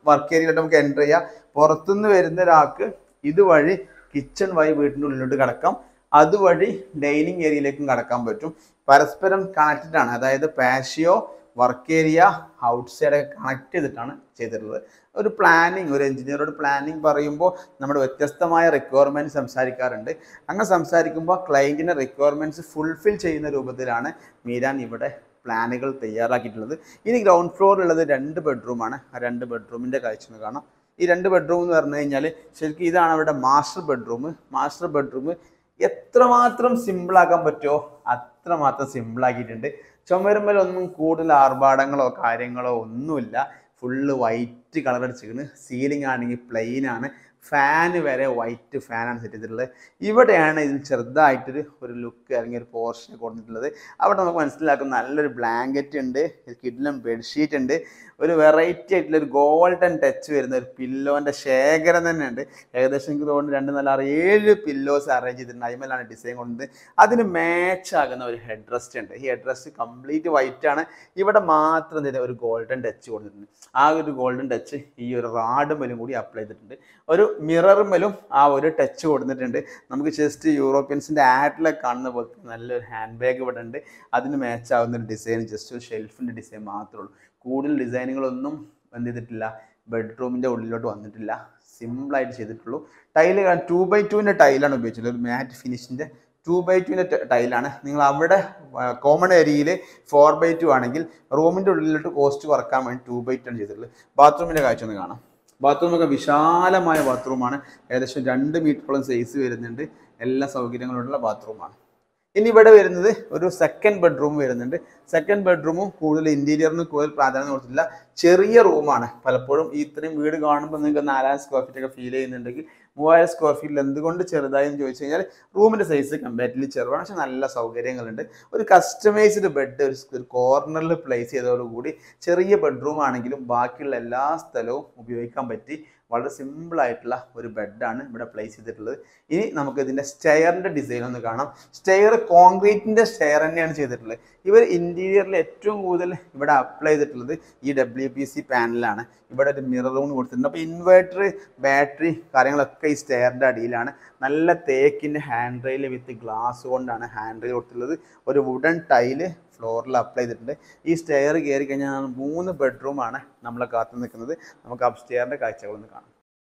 വർക്ക് ഏരിയയിലോട്ട് നമുക്ക് എൻ്റർ ചെയ്യാം. പുറത്തുനിന്ന് വരുന്ന ഒരാൾക്ക് ഇതുവഴി കിച്ചൺ വഴി വീട്ടിൻ്റെ ഉള്ളിലോട്ട് കിടക്കാം, അതുവഴി ഡൈനിങ് ഏരിയയിലേക്കും കടക്കാൻ പറ്റും. പരസ്പരം കണക്റ്റഡ് ആണ്. അതായത് patio, work area, outside ഒക്കെ കണക്ട് ചെയ്തിട്ടാണ് ചെയ്തിട്ടുള്ളത്. ഒരു പ്ലാനിങ്, ഒരു എഞ്ചിനീയറോട് പ്ലാനിങ് പറയുമ്പോൾ നമ്മുടെ വ്യത്യസ്തമായ റിക്വയർമെൻറ്റ് സംസാരിക്കാറുണ്ട്. അങ്ങനെ സംസാരിക്കുമ്പോൾ ക്ലയൻറ്റിൻ്റെ റിക്വയർമെൻറ്റ്സ് ഫുൾഫിൽ ചെയ്യുന്ന രൂപത്തിലാണ് മീരാൻ ഇവിടെ പ്ലാനുകൾ തയ്യാറാക്കിയിട്ടുള്ളത്. ഇനി ഗ്രൗണ്ട് ഫ്ലോറിലുള്ളത് 2 ബെഡ്റൂമാണ്. ആ 2 ബെഡ്റൂമിൻ്റെ കാഴ്ച ഒന്ന് കാണാം. ഈ 2 ബെഡ്റൂം എന്ന് പറഞ്ഞു കഴിഞ്ഞാൽ ശരിക്കും ഇതാണ് അവരുടെ മാസ്റ്റർ ബെഡ്റൂം. മാസ്റ്റർ ബെഡ്റൂം എത്രമാത്രം സിമ്പിളാക്കാൻ പറ്റുമോ അത്രമാത്രം സിമ്പിളാക്കിയിട്ടുണ്ട്. ചുമരുമ്മലൊന്നും കൂടുതൽ ആർഭാടങ്ങളോ കാര്യങ്ങളോ ഒന്നുമില്ല. ഫുള്ള് വൈറ്റ് കളർ അടിച്ചിരിക്കുന്നത്. സീലിംഗ് ആണെങ്കിൽ പ്ലെയിൻ ആണ്. ഫാന് വരെ വൈറ്റ് ഫാനാണ് സെറ്റ് ചെയ്തിട്ടുള്ളത്. ഇവിടെയാണ് ഇതിൽ ചെറുതായിട്ടൊരു ലുക്ക് അല്ലെങ്കിൽ ഒരു പോർഷൻ കൊടുത്തിട്ടുള്ളത്. അവിടെ നമുക്ക് മനസ്സിലാക്കും നല്ലൊരു ബ്ലാങ്കറ്റ് ഉണ്ട്, കിഡിലും ബെഡ്ഷീറ്റ് ഉണ്ട്, ഒരു വെറൈറ്റി ആയിട്ടുള്ള ഒരു ഗോൾഡൻ ടച്ച് വരുന്ന ഒരു പില്ലോൻ്റെ ശേഖരം തന്നെ ഉണ്ട്. ഏകദേശം എനിക്ക് തോന്നുന്നു 2, 4, 6, 7 പില്ലോസ് അറേഞ്ച് ചെയ്തിട്ടുണ്ട്. അതിന്മേലാണ് ഡിസൈൻ കൊണ്ടത്. അതിന് മാച്ച് ആകുന്ന ഒരു ഹെഡ് റെസ്റ്റ് ഉണ്ട്. ഈ ഹെഡ് റെസ്റ്റ് കംപ്ലീറ്റ് വൈറ്റ് ആണ്. ഇവിടെ മാത്രം തന്നെ ഒരു ഗോൾഡൻ ടച്ച് കൊടുത്തിട്ടുണ്ട്. ആ ഒരു ഗോൾഡൻ ടച്ച് ഈ ഒരു റാഡുമേലും കൂടി അപ്ലൈ ചെയ്തിട്ടുണ്ട്. ഒരു മിററുമേലും ആ ഒരു ടച്ച് കൊടുത്തിട്ടുണ്ട്. നമുക്ക് ജസ്റ്റ് യൂറോപ്യൻസിൻ്റെ ആഡിലൊക്കെ കാണുന്ന പോലത്തെ നല്ലൊരു ഹാൻഡ് ബാഗ് ഇവിടെ ഉണ്ട്. അതിന് മാച്ച് ആവുന്ന ഒരു ഡിസൈൻ, ജസ്റ്റ് ഒരു ഷെൽഫിൻ്റെ ഡിസൈൻ മാത്രമേ ഉള്ളൂ. കൂടുതൽ ഡിസൈനുകളൊന്നും എന്ത് ചെയ്തിട്ടില്ല, ബെഡ്റൂമിൻ്റെ ഉള്ളിലോട്ട് വന്നിട്ടില്ല. സിമ്പിളായിട്ട് ചെയ്തിട്ടുള്ളൂ. ടൈല് 2x2 ടൈലാണ് ഉപയോഗിച്ചിട്ടുള്ളത്. ഒരു മാറ്റ് ഫിനിഷിൻ്റെ 2x2 ടൈലാണ്. നിങ്ങൾ അവിടെ കോമൺ ഏരിയയിൽ 4x2 ആണെങ്കിൽ റൂമിൻ്റെ ഉള്ളിലോട്ട് കോസ്റ്റ് കുറക്കാൻ വേണ്ടി 2x2 ആണ് ചെയ്തിട്ടുള്ളത്. ബാത്റൂമിൻ്റെ കാഴ്ച ഒന്ന് കാണാം. ബാത്റൂമൊക്കെ വിശാലമായ ബാത്റൂമാണ്. ഏകദേശം 2 മീറ്ററോളം സൈസ് വരുന്നുണ്ട്. എല്ലാ സൗകര്യങ്ങളുള്ള ബാത്റൂമാണ്. ഇനി ഇവിടെ വരുന്നത് ഒരു സെക്കൻഡ് ബെഡ്റൂം വരുന്നുണ്ട്. സെക്കൻഡ് ബെഡ്റൂമും കൂടുതൽ ഇൻറ്റീരിയറിന് കൂടുതൽ പ്രാധാന്യം കൊടുത്തില്ല. ചെറിയ റൂമാണ്. പലപ്പോഴും ഈ ഇത്രയും വീട് കാണുമ്പോൾ നിങ്ങൾക്ക് 4000 സ്ക്വയർ ഫീറ്റ് ഒക്കെ ഫീൽ ചെയ്യുന്നുണ്ടെങ്കിൽ 3000 സ്ക്വയർ ഫീറ്റിൽ എന്തുകൊണ്ട് ചെറുതായി എന്ന് ചോദിച്ചു കഴിഞ്ഞാൽ റൂമിൻ്റെ സൈസ് കമ്പാരിറ്റീവ്ലി ചെറുതാണ്, പക്ഷെ നല്ല സൗകര്യങ്ങളുണ്ട്. ഒരു കസ്റ്റമൈസ്ഡ് ബെഡ് ഒരു കോർണറിൽ പ്ലേസ് ചെയ്തതോടുകൂടി ചെറിയ ബെഡ്റൂം ആണെങ്കിലും ബാക്കിയുള്ള എല്ലാ സ്ഥലവും ഉപയോഗിക്കാൻ പറ്റി. വളരെ സിമ്പിളായിട്ടുള്ള ഒരു ബെഡാണ് ഇവിടെ പ്ലേസ് ചെയ്തിട്ടുള്ളത്. ഇനി നമുക്ക് ഇതിൻ്റെ സ്റ്റെയറിൻ്റെ ഡിസൈൻ ഒന്ന് കാണാം. സ്റ്റെയർ കോൺക്രീറ്റിൻ്റെ സ്റ്റെയർ തന്നെയാണ് ചെയ്തിട്ടുള്ളത്. ഇവർ ഇൻറ്റീരിയറിൽ ഏറ്റവും കൂടുതൽ ഇവിടെ അപ്ലൈ ചെയ്തിട്ടുള്ളത് ഈ WPC പാനലാണ്. ഇവിടെ ഒരു മിററും കൊടുത്തിട്ടുണ്ട്. അപ്പോൾ ഇൻവേർട്ടർ, ബാറ്ററി കാര്യങ്ങളൊക്കെ ഈ സ്റ്റെയറിൻ്റെ അടിയിലാണ്. നല്ല തേക്കിൻ്റെ ഹാൻഡ് റെയിൽ വിത്ത് ഗ്ലാസ് കൊണ്ടാണ് ഹാൻഡ് റെയിൽ കൊടുത്തിട്ടുള്ളത്. ഒരു വുഡൻ ടൈല് ഫ്ലോറിൽ അപ്ലൈ ചെയ്തിട്ടുണ്ട്. ഈ സ്റ്റെയർ കയറി കഴിഞ്ഞാൽ 3 ബെഡ്റൂമാണ് നമ്മളെ കാത്തു നിൽക്കുന്നത്. നമുക്ക് അപ് സ്റ്റെയറിൻ്റെ കാഴ്ചകളൊന്ന് കാണാം.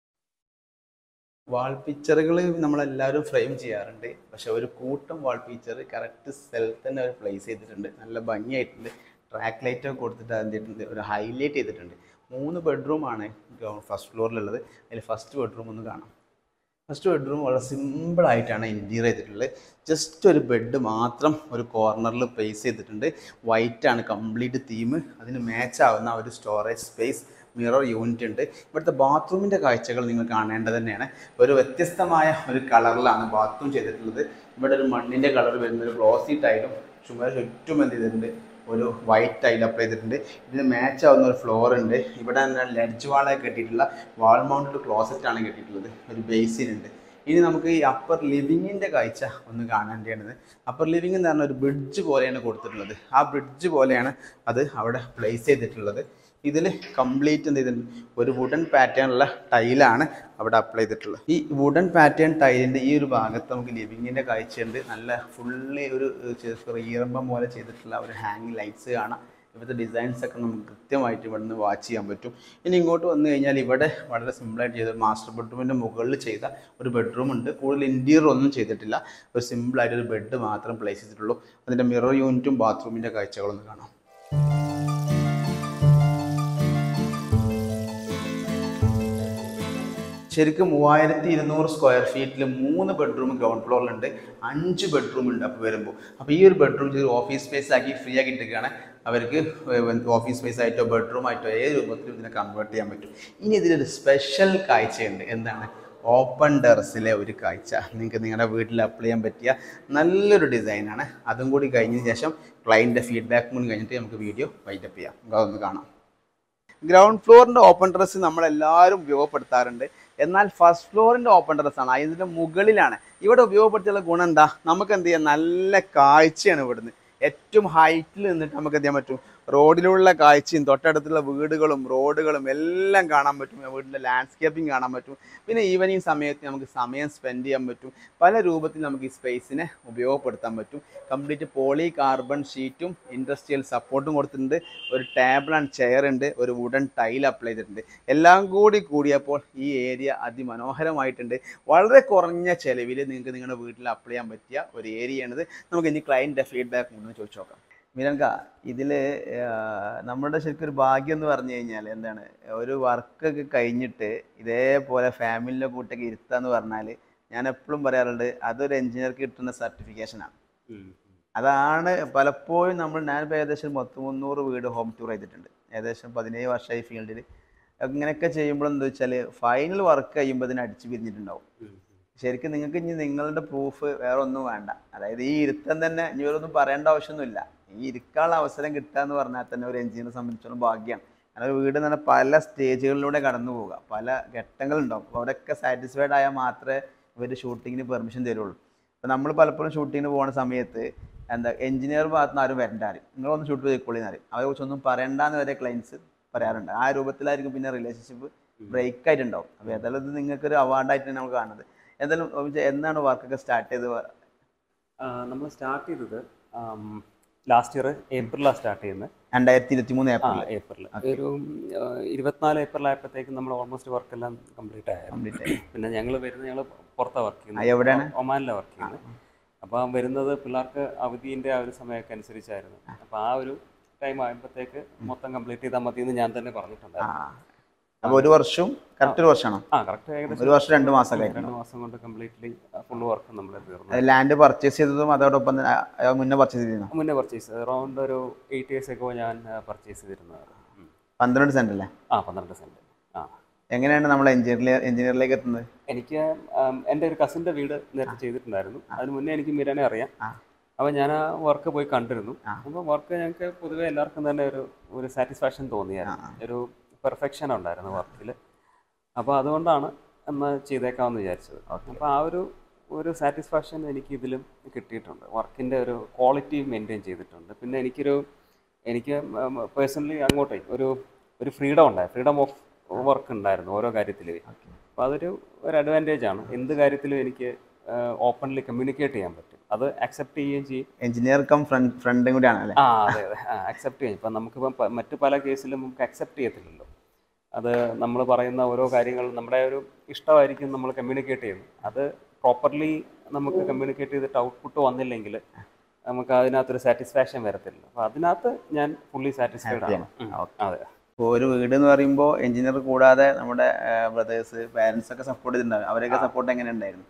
വാൾ പിക്ചറുകൾ നമ്മളെല്ലാവരും ഫ്രെയിം ചെയ്യാറുണ്ട്, പക്ഷെ ഒരു കൂട്ടം വാൾ പിക്ചർ കറക്റ്റ് സ്ഥലത്ത് തന്നെ അവർ പ്ലേസ് ചെയ്തിട്ടുണ്ട്. നല്ല ഭംഗിയായിട്ടുണ്ട്. ട്രാക്ക് ലൈറ്റൊക്കെ കൊടുത്തിട്ട് എന്തിട്ടുണ്ട്, ഒരു ഹൈലൈറ്റ് ചെയ്തിട്ടുണ്ട്. 3 ബെഡ്റൂമാണ് ഫസ്റ്റ് ഫ്ലോറിലുള്ളത്. അതിൽ ഫസ്റ്റ് ബെഡ്റൂം ഒന്ന് കാണാം. ഫസ്റ്റ് ബെഡ്റൂം വളരെ സിമ്പിളായിട്ടാണ് ഇൻറ്റീരിയർ ചെയ്തിട്ടുള്ളത്. ജസ്റ്റ് ഒരു ബെഡ് മാത്രം ഒരു കോർണറിൽ പ്ലേസ് ചെയ്തിട്ടുണ്ട്. വൈറ്റാണ് കംപ്ലീറ്റ് തീം. അതിന് മാച്ച് ആവുന്ന ഒരു സ്റ്റോറേജ് സ്പേസ്, മിറർ യൂണിറ്റ് ഉണ്ട്. ഇവിടുത്തെ ബാത്റൂമിൻ്റെ കാഴ്ചകൾ നിങ്ങൾ കാണേണ്ടത് തന്നെയാണ്. ഒരു വ്യത്യസ്തമായ ഒരു കളറിലാണ് ബാത്റൂം ചെയ്തിട്ടുള്ളത്. ഇവിടെ ഒരു മണ്ണിൻ്റെ കളർ വരുന്ന ഒരു ഗ്ലോസി ടൈലും ചുറ്റും എന്ത് ചെയ്തിട്ടുണ്ട്, ഒരു വൈറ്റ് ടൈൽ അപ്ലൈ ചെയ്തിട്ടുണ്ട്. ഇതിന് മാച്ച് ആവുന്ന ഒരു ഫ്ലോർ ഉണ്ട്. ഇവിടെ ലെഡ്ജ് വാളൊക്കെ കെട്ടിയിട്ടുള്ള വാൾ മൗണ്ടഡ് ക്ലോസറ്റാണ് കെട്ടിയിട്ടുള്ളത്. ഒരു ബേസിൻ ഉണ്ട്. ഇനി നമുക്ക് ഈ അപ്പർ ലിവിങ്ങിൻ്റെ കാഴ്ച ഒന്ന് കാണേണ്ടത്. അപ്പർ ലിവിങ് എന്ന് പറഞ്ഞാൽ ഒരു ബ്രിഡ്ജ് പോലെയാണ് കൊടുത്തിട്ടുള്ളത്. ആ ബ്രിഡ്ജ് പോലെയാണ് അത് അവിടെ പ്ലേസ് ചെയ്തിട്ടുള്ളത്. ഇതിൽ കംപ്ലീറ്റ് എന്ത് ചെയ്തിട്ടുണ്ട്, ഒരു വുഡൻ പാറ്റേണുള്ള ടൈലാണ് അവിടെ അപ്ലൈ ചെയ്തിട്ടുള്ളത്. ഈ വുഡൻ പാറ്റേൺ ടൈലിൻ്റെ ഈ ഒരു ഭാഗത്ത് നമുക്ക് ലിവിങ്ങിൻ്റെ കാഴ്ചയുണ്ട്. നല്ല ഫുള്ളി ഒരു ഈറമ്പം പോലെ ചെയ്തിട്ടുള്ള ഒരു ഹാങ്ങിങ് ലൈറ്റ്സ് കാണാം. ഇവിടുത്തെ ഡിസൈൻസ് ഒക്കെ നമുക്ക് കൃത്യമായിട്ട് ഇവിടെ നിന്ന് വാച്ച് ചെയ്യാൻ പറ്റും. ഇനി ഇങ്ങോട്ട് വന്നു കഴിഞ്ഞാൽ ഇവിടെ വളരെ സിമ്പിളായിട്ട് ചെയ്ത മാസ്റ്റർ ബെഡ്റൂമിൻ്റെ മുകളിൽ ചെയ്ത ഒരു ബെഡ്റൂം ഉണ്ട്. കൂടുതൽ ഇൻറ്റീരിയർ ഒന്നും ചെയ്തിട്ടില്ല. ഒരു സിമ്പിളായിട്ടൊരു ബെഡ് മാത്രം പ്ലേസ് ചെയ്തിട്ടുള്ളൂ. അതിൻ്റെ മിറർ യൂണിറ്റും ബാത്റൂമിൻ്റെ കാഴ്ചകളൊന്ന് കാണാം. ശരിക്കും 3200 സ്ക്വയർ ഫീറ്റിൽ 3 ബെഡ്റൂം ഗ്രൗണ്ട് ഫ്ലോറിലുണ്ട്, 5 ബെഡ്റൂം ഉണ്ട്. അപ്പോൾ ഈ ഒരു ബെഡ്റൂം ചെയ്ത് ഓഫീസ് സ്പേസ് ആക്കി ഫ്രീ ആക്കി ഇട്ടിരിക്കുകയാണ്. അവർക്ക് ഓഫീസ് സ്പേസ് ആയിട്ടോ ബെഡ്റൂം ആയിട്ടോ ഏത് രൂപത്തിലും ഇതിനെ കൺവേർട്ട് ചെയ്യാൻ പറ്റും. ഇനി ഇതിലൊരു സ്പെഷ്യൽ കാഴ്ചയുണ്ട്. എന്താണ്? ഓപ്പൺ ടെറസിലെ ഒരു കാഴ്ച. നിങ്ങൾക്ക് നിങ്ങളുടെ വീട്ടിൽ അപ്ലൈ ചെയ്യാൻ പറ്റിയ നല്ലൊരു ഡിസൈനാണ്. അതും കൂടി കഴിഞ്ഞതിന് ശേഷം ക്ലയൻറ്റിൻ്റെ ഫീഡ്ബാക്ക് കൂടി കഴിഞ്ഞിട്ട് നമുക്ക് വീഡിയോ വൈൻഡപ്പ് ചെയ്യാം. അതൊന്ന് കാണാം. ഗ്രൗണ്ട് ഫ്ലോറിൻ്റെ ഓപ്പൺ ടെറസ് നമ്മളെല്ലാവരും ഉപയോഗപ്പെടുത്താറുണ്ട്. എന്നാൽ ഫസ്റ്റ് ഫ്ലോറിൻ്റെ ഓപ്പൺ ടെറസാണ്, അതിൻ്റെ മുകളിലാണ്. ഇവിടെ ഉപയോഗപ്പെടുത്തിയുള്ള ഗുണം എന്താ? നമുക്ക് എന്ത് ചെയ്യാം, നല്ല കാഴ്ചയാണ് ഇവിടുന്ന്. ഏറ്റവും ഹൈറ്റിൽ നിന്നിട്ട് നമുക്ക് എന്ത് ചെയ്യാൻ പറ്റും, റോഡിലുള്ള കാഴ്ചയും തൊട്ടടുത്തുള്ള വീടുകളും റോഡുകളും എല്ലാം കാണാൻ പറ്റും. വീടിൻ്റെ ലാൻഡ്സ്കേപ്പിംഗ് കാണാൻ പറ്റും. പിന്നെ ഈവനിങ് സമയത്ത് നമുക്ക് സമയം സ്പെൻഡ് ചെയ്യാൻ പറ്റും. പല രൂപത്തിൽ നമുക്ക് ഈ സ്പേസിനെ ഉപയോഗപ്പെടുത്താൻ പറ്റും. കംപ്ലീറ്റ് പോളി കാർബൺ ഷീറ്റും ഇൻഡസ്ട്രിയൽ സപ്പോർട്ടും കൊടുത്തിട്ടുണ്ട്. ഒരു ടേബിൾ ആൻഡ് ചെയർ ഉണ്ട്. ഒരു വുഡൻ ടൈൽ അപ്ലൈ ചെയ്തിട്ടുണ്ട്. എല്ലാം കൂടി കൂടിയപ്പോൾ ഈ ഏരിയ അതിമനോഹരമായിട്ടുണ്ട്. വളരെ കുറഞ്ഞ ചിലവിൽ നിങ്ങൾക്ക് നിങ്ങളുടെ വീട്ടിൽ അപ്ലൈ ചെയ്യാൻ പറ്റിയ ഒരു ഏരിയയാണിത്. നമുക്ക് ഇനി ക്ലയൻറ്റിൻ്റെ ഫീഡ്ബാക്ക് ഒന്ന് ചോദിച്ചു നോക്കാം. മിലൻക, ഇതിൽ നമ്മുടെ ശരിക്കും ഒരു ഭാഗ്യം എന്ന് പറഞ്ഞു കഴിഞ്ഞാൽ എന്താണ്, ഒരു വർക്കൊക്കെ കഴിഞ്ഞിട്ട് ഇതേപോലെ ഫാമിലിൻ്റെ കൂട്ടൊക്കെ ഇരുത്താന്ന് പറഞ്ഞാൽ ഞാൻ എപ്പോഴും പറയാറുണ്ട്, അതൊരു എഞ്ചിനീയർക്ക് കിട്ടുന്ന സർട്ടിഫിക്കേഷനാണ്. അതാണ് പലപ്പോഴും ഞാനിപ്പോൾ ഏകദേശം 300 വീട് ഹോം ടൂർ ചെയ്തിട്ടുണ്ട്. ഏകദേശം 17 വർഷമായി ഫീൽഡിൽ. ഇങ്ങനെയൊക്കെ ചെയ്യുമ്പോൾ എന്താ വെച്ചാൽ ഫൈനൽ വർക്ക് കഴിയുമ്പോൾ അതിന് അടിച്ചു പിരിഞ്ഞിട്ടുണ്ടാവും. ശരിക്കും നിങ്ങൾക്ക് ഇനി നിങ്ങളുടെ പ്രൂഫ് വേറെ ഒന്നും വേണ്ട. അതായത് ഈ ഇരുത്തം തന്നെ ഇനി വേറൊന്നും പറയേണ്ട ആവശ്യമൊന്നുമില്ല. ഈ ഇരിക്കാനുള്ള അവസരം കിട്ടുക എന്ന് പറഞ്ഞാൽ തന്നെ ഒരു എഞ്ചിനീയറെ സംബന്ധിച്ചിടത്തോളം ഭാഗ്യമാണ്. കാരണം വീട് എന്ന് പറഞ്ഞാൽ പല സ്റ്റേജുകളിലൂടെ കടന്നു പോവുക, പല ഘട്ടങ്ങളുണ്ടാവും. അപ്പോൾ അവിടെയൊക്കെ സാറ്റിസ്ഫൈഡ് ആയാൽ മാത്രമേ ഇവർ ഷൂട്ടിങ്ങിന് പെർമിഷൻ തരുള്ളൂ. അപ്പോൾ നമ്മൾ പലപ്പോഴും ഷൂട്ടിങ്ങിന് പോകുന്ന സമയത്ത് എഞ്ചിനീയർ ഭാഗത്ത് നിന്ന് ആരും വരണ്ടാരും, നിങ്ങളൊന്ന് ഷൂട്ട് ചെയ്തോളിന്നാരും, അവരെക്കുറിച്ചൊന്നും പറയണ്ടെന്ന് വരെ ക്ലയൻസ് പറയാറുണ്ട്. ആ രൂപത്തിലായിരിക്കും പിന്നെ റിലേഷൻഷിപ്പ് ബ്രേക്ക് ആയിട്ടുണ്ടാവും. അപ്പോൾ ഏതായാലും ഇത് നിങ്ങൾക്കൊരു അവാർഡായിട്ടാണ് നമ്മൾ കാണുന്നത്. എന്തായാലും എന്നാണ് വർക്കൊക്കെ സ്റ്റാർട്ട് ചെയ്തത്? നമ്മൾ സ്റ്റാർട്ട് ചെയ്തത് ലാസ്റ്റ് ഇയർ ഏപ്രിലാണ് സ്റ്റാർട്ട് ചെയ്യുന്നത്. 2023 ഏപ്രിൽ ഒരു 24 ഏപ്രിൽ ആയപ്പോഴത്തേക്കും നമ്മൾ ഓൾമോസ്റ്റ് വർക്കെല്ലാം കംപ്ലീറ്റ് ആയിരുന്നു. പിന്നെ ഞങ്ങൾ പുറത്താണ് വർക്ക് ചെയ്യുന്നത്. എവിടെയാണ്? ഒമാനിലാണ് വർക്ക് ചെയ്യുന്നത്. അപ്പോൾ വരുന്നത് പിള്ളേർക്ക് അവധിൻ്റെ ആ ഒരു സമയമൊക്കെ അനുസരിച്ചായിരുന്നു. അപ്പോൾ ആ ഒരു ടൈം ആയപ്പോഴത്തേക്ക് മൊത്തം കംപ്ലീറ്റ് ചെയ്താൽ മതി എന്ന് ഞാൻ തന്നെ പറഞ്ഞിട്ടുണ്ടായിരുന്നു. അപ്പോൾ ഒരു വർഷം കറക്റ്റ് ഒരു വർഷമാണ്. കറക്റ്റ് ഏകദേശം ഒരു വർഷം 2 മാസം 2 മാസം കൊണ്ട് കംപ്ലീറ്റ്ലി ഫുൾ വർക്ക് നമ്മൾ തീർന്നു. ലാൻഡ് പർച്ചേസ് ചെയ്തതും അതോടൊപ്പം മുന്നേ പർച്ചേസ് ചെയ്തിരുന്നു? മുന്നേ പർച്ചേസ് അറൗണ്ട് ഒരു 8 years ago ഞാൻ പർച്ചേസ് ചെയ്തിരുന്നത്. 12 സെന്റ് അല്ലേ? 12 സെന്റ്. എങ്ങനെയാണ് നമ്മൾ എഞ്ചിനീയറിലേക്ക് എത്തുന്നത്? എനിക്ക് എൻ്റെ ഒരു കസിൻ്റെ വീട് നേരത്തെ ചെയ്തിട്ടുണ്ടായിരുന്നു. അതിന് മുന്നേ എനിക്ക് മിരാനെ അറിയാം. അപ്പോൾ ഞാൻ ആ വർക്ക് പോയി കണ്ടിരുന്നു. അപ്പോൾ വർക്ക് ഞങ്ങൾക്ക് പൊതുവെ എല്ലാവർക്കും തന്നെ ഒരു സാറ്റിസ്ഫാക്ഷൻ തോന്നിയായിരുന്നു. ഒരു പെർഫെക്ഷൻ ഉണ്ടായിരുന്നു വർക്കിൽ. അപ്പോൾ അതുകൊണ്ടാണ് എന്ന് ചെയ്തേക്കാമെന്ന് വിചാരിച്ചത്. അപ്പോൾ ആ ഒരു സാറ്റിസ്ഫാക്ഷൻ എനിക്ക് ഇതിലും കിട്ടിയിട്ടുണ്ട്. വർക്കിൻ്റെ ഒരു ക്വാളിറ്റി മെയിൻറ്റെയിൻ ചെയ്തിട്ടുണ്ട്. പിന്നെ എനിക്ക് പേഴ്സണലി അങ്ങോട്ടേ ഒരു ഫ്രീഡം ഉണ്ടായി, ഫ്രീഡം ഓഫ് വർക്ക് ഉണ്ടായിരുന്നു ഓരോ കാര്യത്തിലും. അപ്പോൾ അതൊരു അഡ്വാൻറ്റേജാണ്. എന്ത് കാര്യത്തിലും എനിക്ക് ഓപ്പൺലി കമ്മ്യൂണിക്കേറ്റ് ചെയ്യാൻ പറ്റും. അത് അക്സെപ്റ്റ് ചെയ്യുകയും ചെയ്യും. എഞ്ചിനീയർ കം ഫ്രണ്ടും കൂടിയാണ് അല്ലേ? അതെ അക്സെപ്റ്റ് ചെയ്യും. ഇപ്പം നമുക്കിപ്പം മറ്റു പല കേസിലും നമുക്ക് അക്സെപ്റ്റ് ചെയ്യത്തില്ലല്ലോ. അത് നമ്മൾ പറയുന്ന ഓരോ കാര്യങ്ങളും നമ്മുടെ ഒരു ഇഷ്ടമായിരിക്കും നമ്മൾ കമ്മ്യൂണിക്കേറ്റ് ചെയ്യുന്നത്. അത് പ്രോപ്പർലി നമുക്ക് കമ്മ്യൂണിക്കേറ്റ് ചെയ്തിട്ട് ഔട്ട്പുട്ട് വന്നില്ലെങ്കിൽ നമുക്ക് അതിനകത്തൊരു സാറ്റിസ്ഫാക്ഷൻ വരത്തില്ല. അപ്പോൾ അതിനകത്ത് ഞാൻ ഫുള്ളി സാറ്റിസ്ഫൈഡ് ആണ്. അതെ. ഇപ്പോൾ ഒരു വീട് എന്ന് പറയുമ്പോൾ എഞ്ചിനീയർ കൂടാതെ നമ്മുടെ ബ്രദേഴ്സ് പാരൻസ് ഒക്കെ സപ്പോർട്ട് ചെയ്തിട്ടുണ്ടാവും. അവരൊക്കെ സപ്പോർട്ട് എങ്ങനെ ഉണ്ടായിരുന്നു?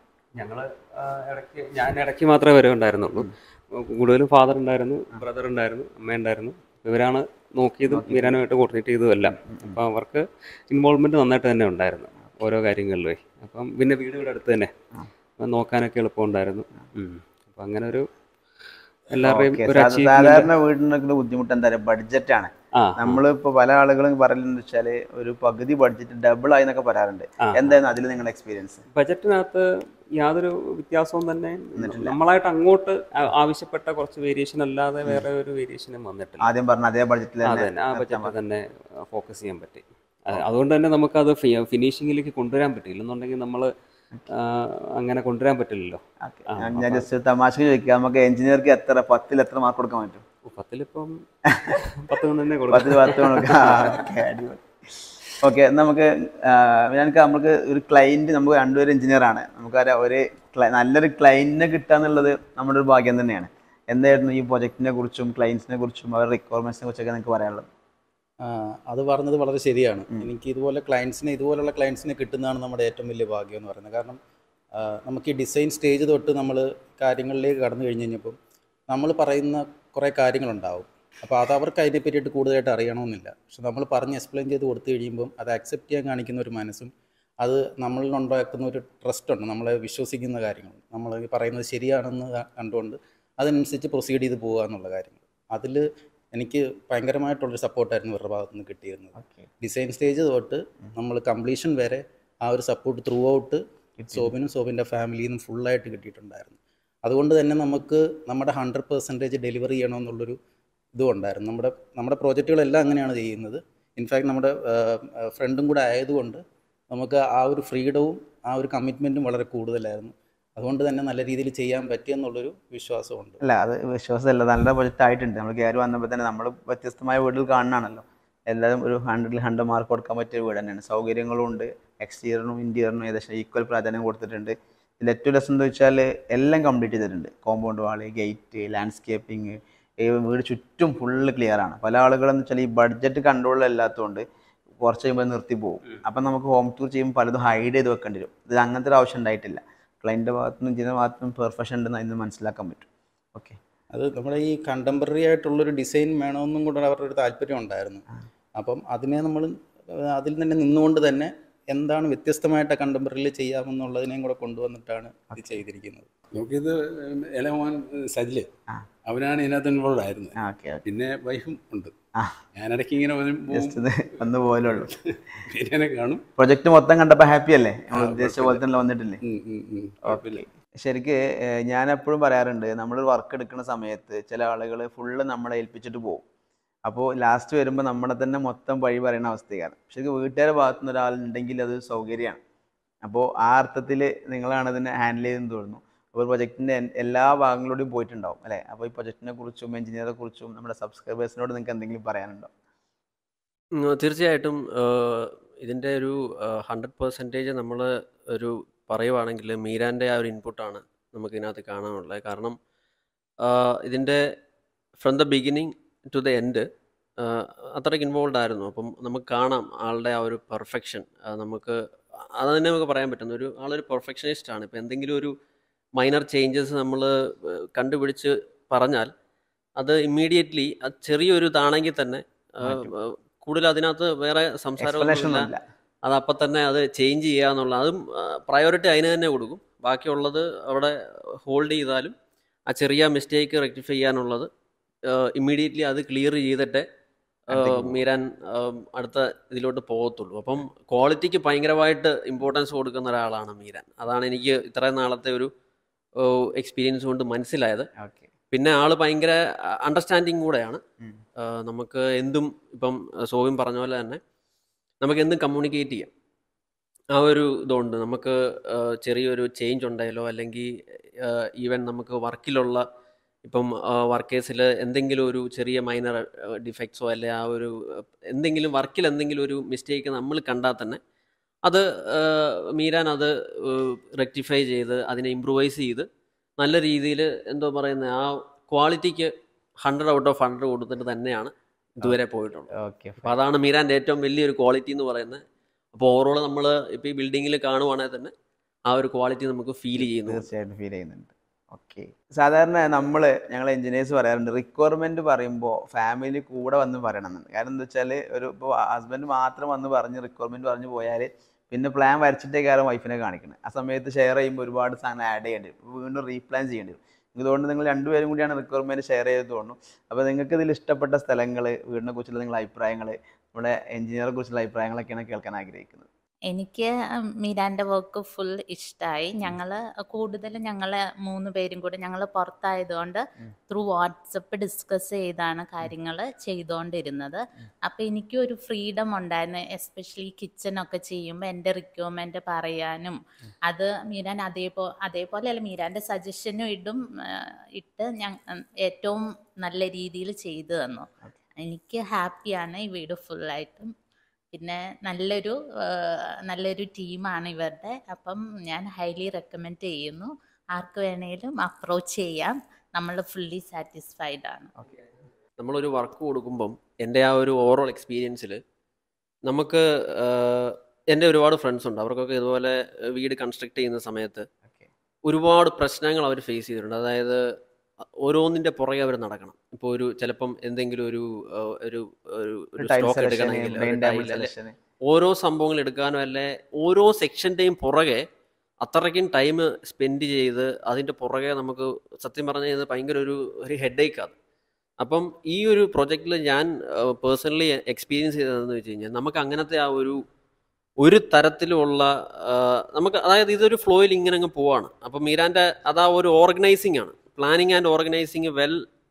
ഞാൻ ഇടയ്ക്ക് മാത്രമേ വരുന്നുണ്ടായിരുന്നുള്ളൂ. കൂടുതലും ഫാദർ ഉണ്ടായിരുന്നു, ബ്രദർ ഉണ്ടായിരുന്നു, അമ്മ ഉണ്ടായിരുന്നു. ഇവരാണ് നോക്കിയതും മിരാനുമായിട്ട് കോർഡിനേറ്റ് ചെയ്തതും എല്ലാം. അപ്പോൾ അവർക്ക് ഇൻവോൾവ്മെൻറ്റ് നന്നായിട്ട് തന്നെ ഉണ്ടായിരുന്നു ഓരോ കാര്യങ്ങളിലും. അപ്പം പിന്നെ വീടുകളുടെ അടുത്ത് തന്നെ നോക്കാനൊക്കെ എളുപ്പമുണ്ടായിരുന്നു. അപ്പം അങ്ങനെ ഒരു എല്ലാവരുടെയും സാധാരണ വീടിനൊക്കെ ബുദ്ധിമുട്ട് എന്താ പറയുക, ബഡ്ജറ്റാണ്. നമ്മളിപ്പോൾ പല ആളുകളും പറയലെന്ന് വെച്ചാൽ ഒരു പകുതി ബഡ്ജറ്റ് ഡബിൾ ആയി എന്നൊക്കെ പറയാറുണ്ട്. എന്തായിരുന്നു അതിൽ നിങ്ങളുടെ എക്സ്പീരിയൻസ്? ബഡ്ജറ്റിനകത്ത് യാതൊരു വ്യത്യാസവും തന്നെ നമ്മളായിട്ട് അങ്ങോട്ട് ആവശ്യപ്പെട്ട കുറച്ച് വേരിയേഷൻ അല്ലാതെ വേറെ ഒരു വേരിയേഷനും വന്നിട്ടില്ല. ആദ്യം പറഞ്ഞ അതേ ബഡ്ജറ്റിൽ ആ ബഡ്ജറ്റിൽ തന്നെ ഫോക്കസ് ചെയ്യാൻ പറ്റി. അതുകൊണ്ട് തന്നെ നമുക്കത് ഫിനിഷിങ്ങിലേക്ക് കൊണ്ടുവരാൻ പറ്റില്ല. എന്നുണ്ടെങ്കിൽ നമ്മൾ അങ്ങനെ കൊണ്ടുവരാൻ പറ്റില്ലല്ലോ. ഞാൻ ജസ്റ്റ് തമാശക്ക് ചോദിക്കുക, നമുക്ക് എഞ്ചിനീയർക്ക് 10ൽ എത്ര മാർക്ക് കൊടുക്കാൻ പറ്റും? 10ലിപ്പം 10 തന്നെ കൊടുക്കാം. 10 കൊടുക്കാം. ഓക്കെ, നമുക്ക് നമുക്ക് ഒരു ക്ലയൻറ്റ്, നമുക്ക് രണ്ടുപേരും എഞ്ചിനീയറാണ്, നമുക്കറിയാം ഒരു നല്ലൊരു ക്ലയൻറ്റിനെ കിട്ടുക എന്നുള്ളത് നമ്മുടെ ഒരു ഭാഗ്യം തന്നെയാണ്. എന്തായിരുന്നു ഈ പ്രൊജക്റ്റിനെ കുറിച്ചും ക്ലയൻസിനെ കുറിച്ചും അവരുടെ റിക്വയർമെൻറ്റ്സിനെ കുറിച്ചൊക്കെ നിങ്ങൾക്ക് പറയാനുള്ളത്? അത് പറഞ്ഞത് വളരെ ശരിയാണ്. എനിക്ക് ഇതുപോലുള്ള ക്ലയൻസിനെ കിട്ടുന്നതാണ് നമ്മുടെ ഏറ്റവും വലിയ ഭാഗ്യം എന്ന് പറയുന്നത്. കാരണം നമുക്ക് ഈ ഡിസൈൻ സ്റ്റേജ് തൊട്ട് നമ്മൾ കാര്യങ്ങളിലേക്ക് കടന്നു കഴിഞ്ഞ് കഴിഞ്ഞപ്പം നമ്മൾ പറയുന്ന കുറേ കാര്യങ്ങളുണ്ടാവും. അപ്പോൾ അത് അവർക്ക് അതിനെ പറ്റിയിട്ട് കൂടുതലായിട്ട് അറിയണമെന്നില്ല. പക്ഷെ നമ്മൾ പറഞ്ഞ് എക്സ്പ്ലെയിൻ ചെയ്ത് കൊടുത്തു കഴിയുമ്പം അത് അക്സെപ്റ്റ് ചെയ്യാൻ കാണിക്കുന്ന ഒരു മനസ്സും അത് നമ്മളിലുണ്ടാക്കുന്ന ഒരു ട്രസ്റ്റുണ്ട്. നമ്മളെ വിശ്വസിക്കുന്ന കാര്യങ്ങൾ നമ്മൾ പറയുന്നത് ശരിയാണെന്ന് കണ്ടുകൊണ്ട് അതനുസരിച്ച് പ്രൊസീഡ് ചെയ്ത് പോകുക എന്നുള്ള കാര്യങ്ങൾ, അതിൽ എനിക്ക് ഭയങ്കരമായിട്ടുള്ളൊരു സപ്പോർട്ടായിരുന്നു ഇവരുടെ ഭാഗത്തു നിന്ന് കിട്ടിയിരുന്നത്. ഡിസൈൻ സ്റ്റേജ് തൊട്ട് നമ്മൾ കംപ്ലീഷൻ വരെ ആ ഒരു സപ്പോർട്ട് ത്രൂ ഔട്ട് സോബിനും സോബിൻ്റെ ഫാമിലിയിൽ നിന്നും ഫുള്ളായിട്ട് കിട്ടിയിട്ടുണ്ടായിരുന്നു. അതുകൊണ്ട് തന്നെ നമുക്ക് നമ്മുടെ 100% ഡെലിവറി ചെയ്യണമെന്നുള്ളൊരു ഇതും ഉണ്ടായിരുന്നു. നമ്മുടെ പ്രോജക്റ്റുകളെല്ലാം അങ്ങനെയാണ് ചെയ്യുന്നത്. ഇൻഫാക്ട് നമ്മുടെ ഫ്രണ്ടും കൂടെ ആയതുകൊണ്ട് നമുക്ക് ആ ഒരു ഫ്രീഡവും ആ ഒരു കമ്മിറ്റ്മെൻറ്റും വളരെ കൂടുതലായിരുന്നു. അതുകൊണ്ട് തന്നെ നല്ല രീതിയിൽ ചെയ്യാൻ പറ്റിയെന്നുള്ളൊരു വിശ്വാസമുണ്ട്. അല്ല, അത് വിശ്വാസമല്ല, നല്ല പ്രൊജക്റ്റ് ആയിട്ടുണ്ട്. നമ്മൾ കയറി വന്നപ്പോൾ തന്നെ നമ്മൾ വ്യത്യസ്തമായ വീടുകൾ കാണുന്നതാണല്ലോ. എല്ലാവരും ഒരു 100ൽ 100 മാർക്ക് കൊടുക്കാൻ പറ്റിയ വീട് തന്നെയാണ്. സൗകര്യങ്ങളും ഉണ്ട്, എക്സ്റ്റീരിയറിനും ഇൻറ്റീരിയറിനും ഏകദേശം ഈക്വൽ പ്രാധാന്യം കൊടുത്തിട്ടുണ്ട്. ഇതിൽ ഏറ്റവും രസം എന്താ വെച്ചാൽ എല്ലാം കംപ്ലീറ്റ് ചെയ്തിട്ടുണ്ട്. കോമ്പൗണ്ട് വാള്, ഗേറ്റ്, ലാൻഡ്സ്കേപ്പിംഗ്, ഈ വീട് ചുറ്റും ഫുള്ള് ക്ലിയർ ആണ്. പല ആളുകളെന്ന് വെച്ചാൽ ഈ ബഡ്ജറ്റ് കൺട്രോളിലല്ലാത്തതുകൊണ്ട് കുറച്ച് കഴിയുമ്പോൾ നിർത്തി പോകും. അപ്പം നമുക്ക് ഹോം ടൂർ ചെയ്യുമ്പോൾ പലതും ഹൈഡ് ചെയ്ത് വെക്കേണ്ടി വരും. ഇത് അങ്ങനത്തെ ഒരു ആവശ്യം ഉണ്ടായിട്ടില്ല. ക്ലൈൻറ്റിൻ്റെ ഭാഗത്തുനിന്നും ഇതിൻ്റെ ഭാഗത്തുനിന്നും പെർഫെക്ഷൻ ഉണ്ടെന്ന് അതിന് മനസ്സിലാക്കാൻ പറ്റും. ഓക്കെ, അത് നമ്മുടെ ഈ കണ്ടംപററി ആയിട്ടുള്ളൊരു ഡിസൈൻ വേണമെന്നും കൂടെ അവരുടെ ഒരു താല്പര്യം ഉണ്ടായിരുന്നു. അപ്പം അതിനെ നമ്മൾ അതിൽ തന്നെ നിന്നുകൊണ്ട് തന്നെ എന്താണ് വ്യത്യസ്തമായിട്ട് കണ്ടംപററിയിൽ ചെയ്യാമെന്നുള്ളതിനെയും കൂടെ കൊണ്ടുവന്നിട്ടാണ് ഇത് ചെയ്തിരിക്കുന്നത്. നമുക്കിത് ഇളമോൻ സജില് അവനാണ് ഇതിനകത്ത് ഇൻവോൾവ് ആയിരുന്നത്. പിന്നെ വൈഫും ഉണ്ട്. ഞാനിടയ്ക്ക് ഇങ്ങനെ വന്നു പോലുള്ളൂ. ബിരിയാണി കാണും. പ്രൊജക്ട് മൊത്തം കണ്ടപ്പോൾ ഹാപ്പി അല്ലേ? ഉദ്ദേശിച്ച പോലെ തന്നെ വന്നിട്ടില്ലേ? ശരിക്ക് ഞാൻ എപ്പോഴും പറയാറുണ്ട്, നമ്മളൊരു വർക്ക് എടുക്കുന്ന സമയത്ത് ചില ആളുകൾ ഫുള്ള് നമ്മളെ ഏൽപ്പിച്ചിട്ട് പോകും. അപ്പോൾ ലാസ്റ്റ് വരുമ്പോൾ നമ്മളെ തന്നെ മൊത്തം വഴി പറയുന്ന അവസ്ഥയാണ്. ശരിക്കും വീട്ടുകാരുടെ ഭാഗത്തുനിന്ന് ഒരാളുണ്ടെങ്കിൽ അത് സൗകര്യമാണ്. അപ്പോൾ ആ അർത്ഥത്തിൽ നിങ്ങളാണ് അതിനെ ഹാൻഡിൽ ചെയ്തെന്ന് തോന്നുന്നു. അപ്പോൾ പ്രൊജക്റ്റിൻ്റെ എല്ലാ ഭാഗങ്ങളോടും പോയിട്ടുണ്ടാവും അല്ലേ? അപ്പോൾ ഈ പ്രൊജക്റ്റിനെ കുറിച്ചും എഞ്ചിനീയറെ കുറിച്ചും നമ്മുടെ സബ്സ്ക്രൈബേഴ്സിനോട് നിങ്ങൾക്ക് എന്തെങ്കിലും പറയാനുണ്ടോ? തീർച്ചയായിട്ടും ഇതിൻ്റെ ഒരു 100% നമ്മൾ ഒരു പറയുവാണെങ്കിൽ മീരാൻ്റെ ആ ഒരു ഇൻപുട്ടാണ് നമുക്കിതിനകത്ത് കാണാനുള്ളത്. കാരണം ഇതിൻ്റെ from the beginning to the end അത്രയ്ക്ക് ഇൻവോൾവ് ആയിരുന്നു. അപ്പം നമുക്ക് കാണാം ആളുടെ ആ ഒരു പെർഫെക്ഷൻ. നമുക്ക് അത് തന്നെ നമുക്ക് പറയാൻ പറ്റുന്ന ഒരു ആളൊരു പെർഫെക്ഷനിസ്റ്റ് ആണ്. ഇപ്പോൾ എന്തെങ്കിലും ഒരു മൈനർ ചേഞ്ചസ് നമ്മൾ കണ്ടുപിടിച്ച് പറഞ്ഞാൽ അത് ഇമ്മീഡിയറ്റ്ലി അത് ചെറിയൊരു ഇതാണെങ്കിൽ തന്നെ കൂടുതൽ അതിനകത്ത് വേറെ സംസാരമൊന്നുമില്ല. അത് അപ്പം തന്നെ അത് ചേഞ്ച് ചെയ്യുക എന്നുള്ള അതും പ്രയോറിറ്റി അതിന് തന്നെ കൊടുക്കും. ബാക്കിയുള്ളത് അവിടെ ഹോൾഡ് ചെയ്താലും ആ ചെറിയ മിസ്റ്റേക്ക് റെക്ടിഫൈ ചെയ്യാനുള്ളത് ഇമ്മീഡിയറ്റ്ലി അത് ക്ലിയർ ചെയ്തിട്ട് മീരാൻ അടുത്ത ഇതിലോട്ട് പോകത്തുള്ളൂ. അപ്പം ക്വാളിറ്റിക്ക് ഭയങ്കരമായിട്ട് ഇമ്പോർട്ടൻസ് കൊടുക്കുന്ന ഒരാളാണ് മീരാൻ. അതാണ് എനിക്ക് ഇത്രയും നാളത്തെ ഒരു എക്സ്പീരിയൻസ് കൊണ്ട് മനസ്സിലായത്. പിന്നെ ആള് ഭയങ്കര അണ്ടർസ്റ്റാൻഡിങ് കൂടെയാണ്. നമുക്ക് എന്തും ഇപ്പം സോവിൻ പറഞ്ഞ പോലെ തന്നെ നമുക്ക് എന്തും കമ്മ്യൂണിക്കേറ്റ് ചെയ്യാം. ആ ഒരു ഇതുണ്ട്. നമുക്ക് ചെറിയൊരു ചേഞ്ച് ഉണ്ടായാലോ അല്ലെങ്കിൽ ഈവൻ നമുക്ക് വർക്കിലുള്ള ഇപ്പം വർക്കേഴ്സിൽ എന്തെങ്കിലും ഒരു ചെറിയ മൈനർ ഡിഫക്ട്സോ അല്ലെ ആ ഒരു എന്തെങ്കിലും വർക്കിൽ എന്തെങ്കിലും ഒരു മിസ്റ്റേക്ക് നമ്മൾ കണ്ടാൽ തന്നെ അത് മീരാൻ അത് റെക്ടിഫൈ ചെയ്ത് അതിനെ ഇമ്പ്രൂവൈസ് ചെയ്ത് നല്ല രീതിയിൽ എന്തോ പറയുന്നത് ആ ക്വാളിറ്റിക്ക് 100 ഔട്ട് ഓഫ് 100 കൊടുത്തിട്ട് തന്നെയാണ് ഇതുവരെ പോയിട്ടുള്ളത്. അപ്പോൾ അതാണ് മീരാൻ്റെ ഏറ്റവും വലിയൊരു ക്വാളിറ്റി എന്ന് പറയുന്നത്. അപ്പോൾ ഓവറോൾ നമ്മൾ ഇപ്പോൾ ഈ ബിൽഡിങ്ങിൽ കാണുവാണെങ്കിൽ തന്നെ ആ ഒരു ക്വാളിറ്റി നമുക്ക് ഫീൽ ചെയ്യുന്നു. തീർച്ചയായിട്ടും ഫീൽ ചെയ്യുന്നുണ്ട്. ഓക്കെ, സാധാരണ ഞങ്ങൾ എഞ്ചിനീയേഴ്സ് പറയാറുണ്ട് റിക്വയർമെൻറ്റ് പറയുമ്പോൾ ഫാമിലി കൂടെ വന്ന് പറയണമെന്നുണ്ട്. കാരണം എന്താ വെച്ചാൽ ഇപ്പോൾ ഹസ്ബൻഡ് മാത്രം വന്ന് പറഞ്ഞ് റിക്വയർമെൻറ്റ് പറഞ്ഞു പോയാൽ പിന്നെ പ്ലാൻ വരച്ചിട്ടേ കാരണം വൈഫിനെ കാണിക്കണം. ആ സമയത്ത് ഷെയർ ചെയ്യുമ്പോൾ ഒരുപാട് സാധനം ആഡ് ചെയ്യേണ്ടി വരും, വീണ്ടും റീപ്ലാൻ ചെയ്യേണ്ടി വരും. ഇതുകൊണ്ട് നിങ്ങൾ രണ്ടുപേരും കൂടിയാണ് റിക്വയർമെൻറ്റ് ഷെയർ ചെയ്ത് തോന്നുന്നു. അപ്പോൾ നിങ്ങൾക്ക് ഇതിൽ ഇഷ്ടപ്പെട്ട സ്ഥലങ്ങൾ, വീടിനെ കുറിച്ചുള്ള നിങ്ങളുടെ അഭിപ്രായങ്ങൾ, നമ്മുടെ എഞ്ചിനീയറെ കുറിച്ചുള്ള അഭിപ്രായങ്ങളൊക്കെയാണ് കേൾക്കാൻ ആഗ്രഹിക്കുന്നത്. എനിക്ക് മീരാൻ്റെ വർക്ക് ഫുൾ ഇഷ്ടമായി. കൂടുതലും ഞങ്ങൾ 3 പേരും കൂടെ ഞങ്ങൾ പുറത്തായതുകൊണ്ട് ത്രൂ വാട്സപ്പ് ഡിസ്കസ് ചെയ്താണ് കാര്യങ്ങൾ ചെയ്തുകൊണ്ടിരുന്നത്. അപ്പോൾ എനിക്കും ഒരു ഫ്രീഡം ഉണ്ടായിരുന്നു. എസ്പെഷ്യലി കിച്ചണൊക്കെ ചെയ്യുമ്പോൾ എൻ്റെ റിക്വയർമെൻറ്റ് പറയാനും അത് മീരാൻ അതേപോലെ അല്ല മീരാൻ്റെ സജഷനും ഇട്ട് ഏറ്റവും നല്ല രീതിയിൽ ചെയ്തു തന്നു. എനിക്ക് ഹാപ്പിയാണ് ഈ വീട് ഫുള്ളായിട്ടും. പിന്നെ നല്ലൊരു ടീമാണ് ഇവരുടെ. അപ്പം ഞാൻ ഹൈലി റെക്കമെൻഡ് ചെയ്യുന്നു. ആർക്ക് വേണേലും അപ്രോച്ച് ചെയ്യാം. നമ്മൾ ഫുള്ളി സാറ്റിസ്ഫൈഡ് ആണ്. നമ്മളൊരു വർക്ക് കൊടുക്കുമ്പം എൻ്റെ ആ ഒരു ഓവറോൾ എക്സ്പീരിയൻസിൽ നമുക്ക് എൻ്റെ ഒരുപാട് ഫ്രണ്ട്സ് ഉണ്ട്. അവർക്കൊക്കെ ഇതുപോലെ വീട് കൺസ്ട്രക്ട് ചെയ്യുന്ന സമയത്ത് ഒരുപാട് പ്രശ്നങ്ങൾ അവർ ഫേസ് ചെയ്തിട്ടുണ്ട്. അതായത് ഓരോന്നിൻ്റെ പുറകെ അവർ നടക്കണം. ഇപ്പോൾ ചിലപ്പം എന്തെങ്കിലും ഒരു സ്റ്റോക്ക് എടുക്കണമെങ്കിൽ ഓരോ സംഭവങ്ങൾ എടുക്കാനോ അല്ലെ ഓരോ സെക്ഷൻ്റെയും പുറകെ അത്രയ്ക്കും ടൈം സ്പെൻഡ് ചെയ്ത് അതിൻ്റെ പുറകെ നമുക്ക് സത്യം പറഞ്ഞു കഴിഞ്ഞാൽ ഭയങ്കര ഒരു ഹെഡേക്കാണ്. അപ്പം ഈ ഒരു പ്രൊജക്റ്റിൽ ഞാൻ പേഴ്സണലി എക്സ്പീരിയൻസ് ചെയ്തതെന്ന് വെച്ച് കഴിഞ്ഞാൽ നമുക്ക് അങ്ങനത്തെ ആ ഒരു തരത്തിലുള്ള നമുക്ക് അതായത് ഇതൊരു ഫ്ലോയിൽ ഇങ്ങനെ അങ്ങ് പോവാണ്. അപ്പം മീരാൻ്റെ അതാ ഒരു ഓർഗനൈസിങ് ആണ്. Planning and organising well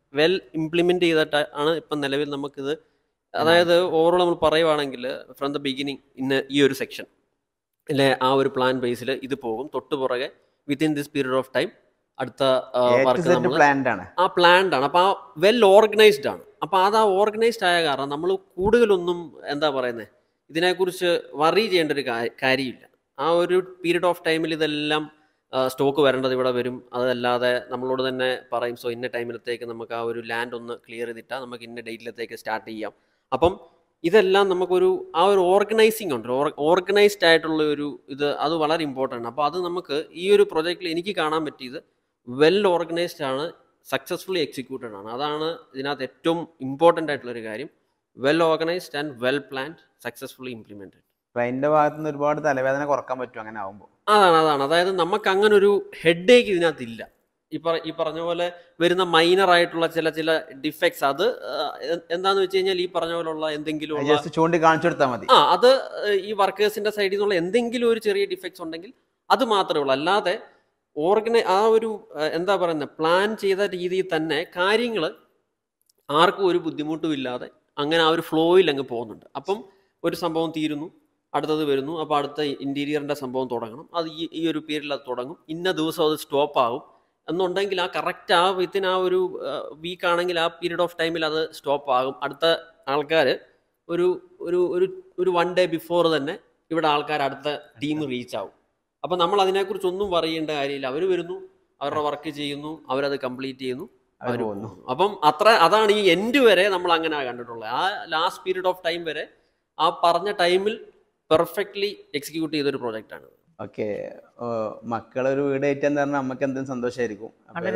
well implement ചെയ്തിട്ട് ആണ് ഇപ്പം നിലവിൽ നമുക്കിത്, അതായത് ഓവറോൾ നമ്മൾ പറയുവാണെങ്കിൽ ഫ്രം ദ ബിഗിനിങ് ഇന്ന് ഈ ഒരു സെക്ഷൻ അല്ലെ ആ ഒരു പ്ലാൻ ബേസിൽ ഇത് പോകും, തൊട്ട് പുറകെ within this period of time അടുത്ത വർക്ക് നമ്മൾ ആ പ്ലാൻഡ് ആണ്. അപ്പോൾ ആ വെൽ ഓർഗനൈസ്ഡ് ആണ്. അപ്പോൾ അത് ആ ഓർഗനൈസ്ഡ് ആയ കാരണം നമ്മൾ കൂടുതലൊന്നും എന്താ പറയുന്നത് ഇതിനെക്കുറിച്ച് വറി ചെയ്യേണ്ട ഒരു കാര്യമില്ല. ആ ഒരു പീരീഡ് ഓഫ് ടൈമിൽ ഇതെല്ലാം സ്റ്റോക്ക് വരേണ്ടത് ഇവിടെ വരും. അതല്ലാതെ നമ്മളോട് തന്നെ പറയും സോ ഇന്ന ടൈമിലത്തേക്ക് നമുക്ക് ആ ഒരു ലാൻഡ് ഒന്ന് ക്ലിയർ ചെയ്തിട്ടാൽ നമുക്ക് ഇന്ന ഡേറ്റിലത്തേക്ക് സ്റ്റാർട്ട് ചെയ്യാം. അപ്പം ഇതെല്ലാം നമുക്കൊരു ആ ഒരു ഓർഗനൈസിങ് ഉണ്ട്, ഓർഗനൈസ്ഡ് ആയിട്ടുള്ള ഒരു ഇത്, അത് വളരെ ഇമ്പോർട്ടൻ്റ് ആണ്. അപ്പോൾ അത് നമുക്ക് ഈ ഒരു പ്രൊജക്റ്റിൽ എനിക്ക് കാണാൻ പറ്റിയത് വെൽ ഓർഗനൈസ്ഡ് ആണ്, സക്സസ്ഫുള്ളി എക്സിക്യൂട്ടഡ് ആണ്. അതാണ് ഇതിനകത്ത് ഏറ്റവും ഇമ്പോർട്ടൻ്റ് ആയിട്ടുള്ളൊരു കാര്യം. Well organised and well planned, successfully implemented. ക്ലൈൻറ്റിൻ്റെ ഭാഗത്ത് നിന്ന് ഒരുപാട് തലവേദന കുറക്കാൻ പറ്റും അങ്ങനെ ആകുമ്പോൾ. അതാണ് അതായത് നമുക്ക് അങ്ങനെ ഒരു ഹെഡ് ഏക്ക് ഇതിനകത്തില്ല. ഈ പറഞ്ഞ പോലെ വരുന്ന മൈനർ ആയിട്ടുള്ള ചില ഡിഫക്ട്സ്, അത് എന്താന്ന് വെച്ച് കഴിഞ്ഞാൽ ഈ പറഞ്ഞ പോലുള്ള എന്തെങ്കിലും ചൂണ്ടി കാണിച്ചു കൊടുത്താൽ മതി. അത് ഈ വർക്കേഴ്സിന്റെ സൈഡിൽ നിന്നുള്ള എന്തെങ്കിലും ഒരു ചെറിയ ഡിഫക്ട്സ് ഉണ്ടെങ്കിൽ അത് മാത്രമേ ഉള്ളൂ. അല്ലാതെ ആ ഒരു എന്താ പറയുന്നത് പ്ലാൻ ചെയ്ത രീതിയിൽ തന്നെ കാര്യങ്ങൾ ആർക്കും ഒരു ബുദ്ധിമുട്ടും ഇല്ലാതെ അങ്ങനെ ആ ഒരു ഫ്ലോയിൽ അങ്ങ് പോകുന്നുണ്ട്. അപ്പം ഒരു സംഭവം തീരുന്നു, അടുത്തത് വരുന്നു, അപ്പോൾ അടുത്ത ഇൻറ്റീരിയറിൻ്റെ സംഭവം തുടങ്ങണം, അത് ഈ ഒരു പീരീഡിൽ അത് തുടങ്ങും, ഇന്ന ദിവസം അത് സ്റ്റോപ്പ് ആകും എന്നുണ്ടെങ്കിൽ ആ കറക്റ്റ് ആ വിത്തിൻ ആ ഒരു വീക്ക് ആണെങ്കിൽ ആ പീരീഡ് ഓഫ് ടൈമിൽ അത് സ്റ്റോപ്പ് ആകും. അടുത്ത ആൾക്കാർ ഒരു ഒരു ഒരു 1 day ബിഫോർ തന്നെ ഇവിടെ ആൾക്കാർ അടുത്ത ടീം റീച്ച് ആവും. അപ്പം നമ്മൾ അതിനെക്കുറിച്ചൊന്നും പറയേണ്ട കാര്യമില്ല. അവർ വരുന്നു, അവരുടെ വർക്ക് ചെയ്യുന്നു, അവരത് കംപ്ലീറ്റ് ചെയ്യുന്നു, അവർ പോകുന്നു. അപ്പം അതാണ് ഈ എൻഡ് വരെ നമ്മൾ അങ്ങനെ കണ്ടിട്ടുള്ളത്. ആ ലാസ്റ്റ് പീരീഡ് ഓഫ് ടൈം വരെ ആ പറഞ്ഞ ടൈമിൽ പെർഫെക്റ്റ്ലി എക്സിക്യൂട്ട് ചെയ്തൊരു പ്രോജക്റ്റാണ്. ഓക്കെ, മക്കളൊരു വീട് ഏറ്റെന്ന് പറഞ്ഞാൽ അമ്മക്ക് എന്തെങ്കിലും സന്തോഷമായിരിക്കും.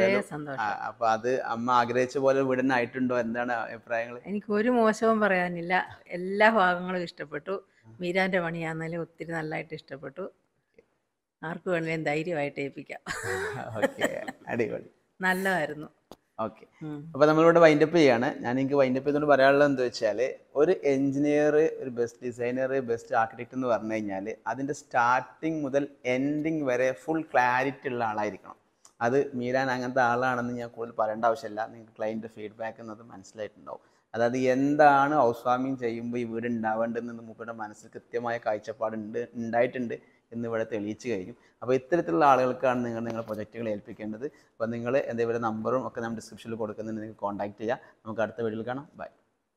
അപ്പൊ അത് അമ്മ ആഗ്രഹിച്ച പോലെ വീടിന് ആയിട്ടുണ്ടോ? എന്താണ് അഭിപ്രായങ്ങൾ? എനിക്ക് ഒരു മോശവും പറയാനില്ല, എല്ലാ ഭാഗങ്ങളും ഇഷ്ടപ്പെട്ടു. മീരാന്റെ പണിയാന്നാലും ഒത്തിരി നല്ലതായിട്ട് ഇഷ്ടപ്പെട്ടു. ആർക്ക് വേണമെങ്കിലും ധൈര്യമായിട്ട് ഏൽപ്പിക്കാം. ഓക്കെ, അടിപൊളി, നല്ലതായിരുന്നു. ഓക്കെ, അപ്പോൾ നമ്മളിവിടെ വൈൻഡപ്പ് ചെയ്യാണ്. ഞാൻ എനിക്ക് വൈൻഡപ്പ് ചെയ്തുകൊണ്ട് പറയാനുള്ളത് എന്താ വെച്ചാൽ, ഒരു എഞ്ചിനീയർ, ഒരു ബെസ്റ്റ് ഡിസൈനർ, ബെസ്റ്റ് ആർക്കിടെക്ട് എന്ന് പറഞ്ഞു കഴിഞ്ഞാൽ അതിൻ്റെ സ്റ്റാർട്ടിങ് മുതൽ എൻഡിങ് വരെ ഫുൾ ക്ലാരിറ്റി ഉള്ള ആളായിരിക്കണം. അത് മീരാൻ അങ്ങനത്തെ ആളാണെന്ന് ഞാൻ കൂടുതൽ പറയേണ്ട ആവശ്യമില്ല. നിങ്ങൾക്ക് ക്ലയൻറ്റ് ഫീഡ്ബാക്ക് എന്നത് മനസ്സിലായിട്ടുണ്ടാവും. അതായത് എന്താണ് ഹൗസ് വാമിങ് ചെയ്യുമ്പോൾ ഈ വീട് ഉണ്ടാവേണ്ടതെന്ന് മൂപ്പരുടെ മനസ്സിൽ കൃത്യമായ കാഴ്ചപ്പാട് ഉണ്ടായിട്ടുണ്ട് എന്നിവിടെ തെളിയിച്ച് കഴിഞ്ഞു. അപ്പോൾ ഇത്തരത്തിലുള്ള ആളുകൾക്കാണ് നിങ്ങളുടെ പ്രൊജക്റ്റുകൾ ഏൽപ്പിക്കേണ്ടത്. അപ്പോൾ നിങ്ങൾ എന്തെങ്കിലും നമ്പറും ഒക്കെ നമ്മൾ ഡിസ്ക്രിപ്ഷനിൽ കൊടുക്കുന്നുണ്ട്, നിങ്ങൾക്ക് കോൺടാക്ട് ചെയ്യാം. നമുക്ക് അടുത്ത വീഡിയോയിൽ കാണാം. ബൈ.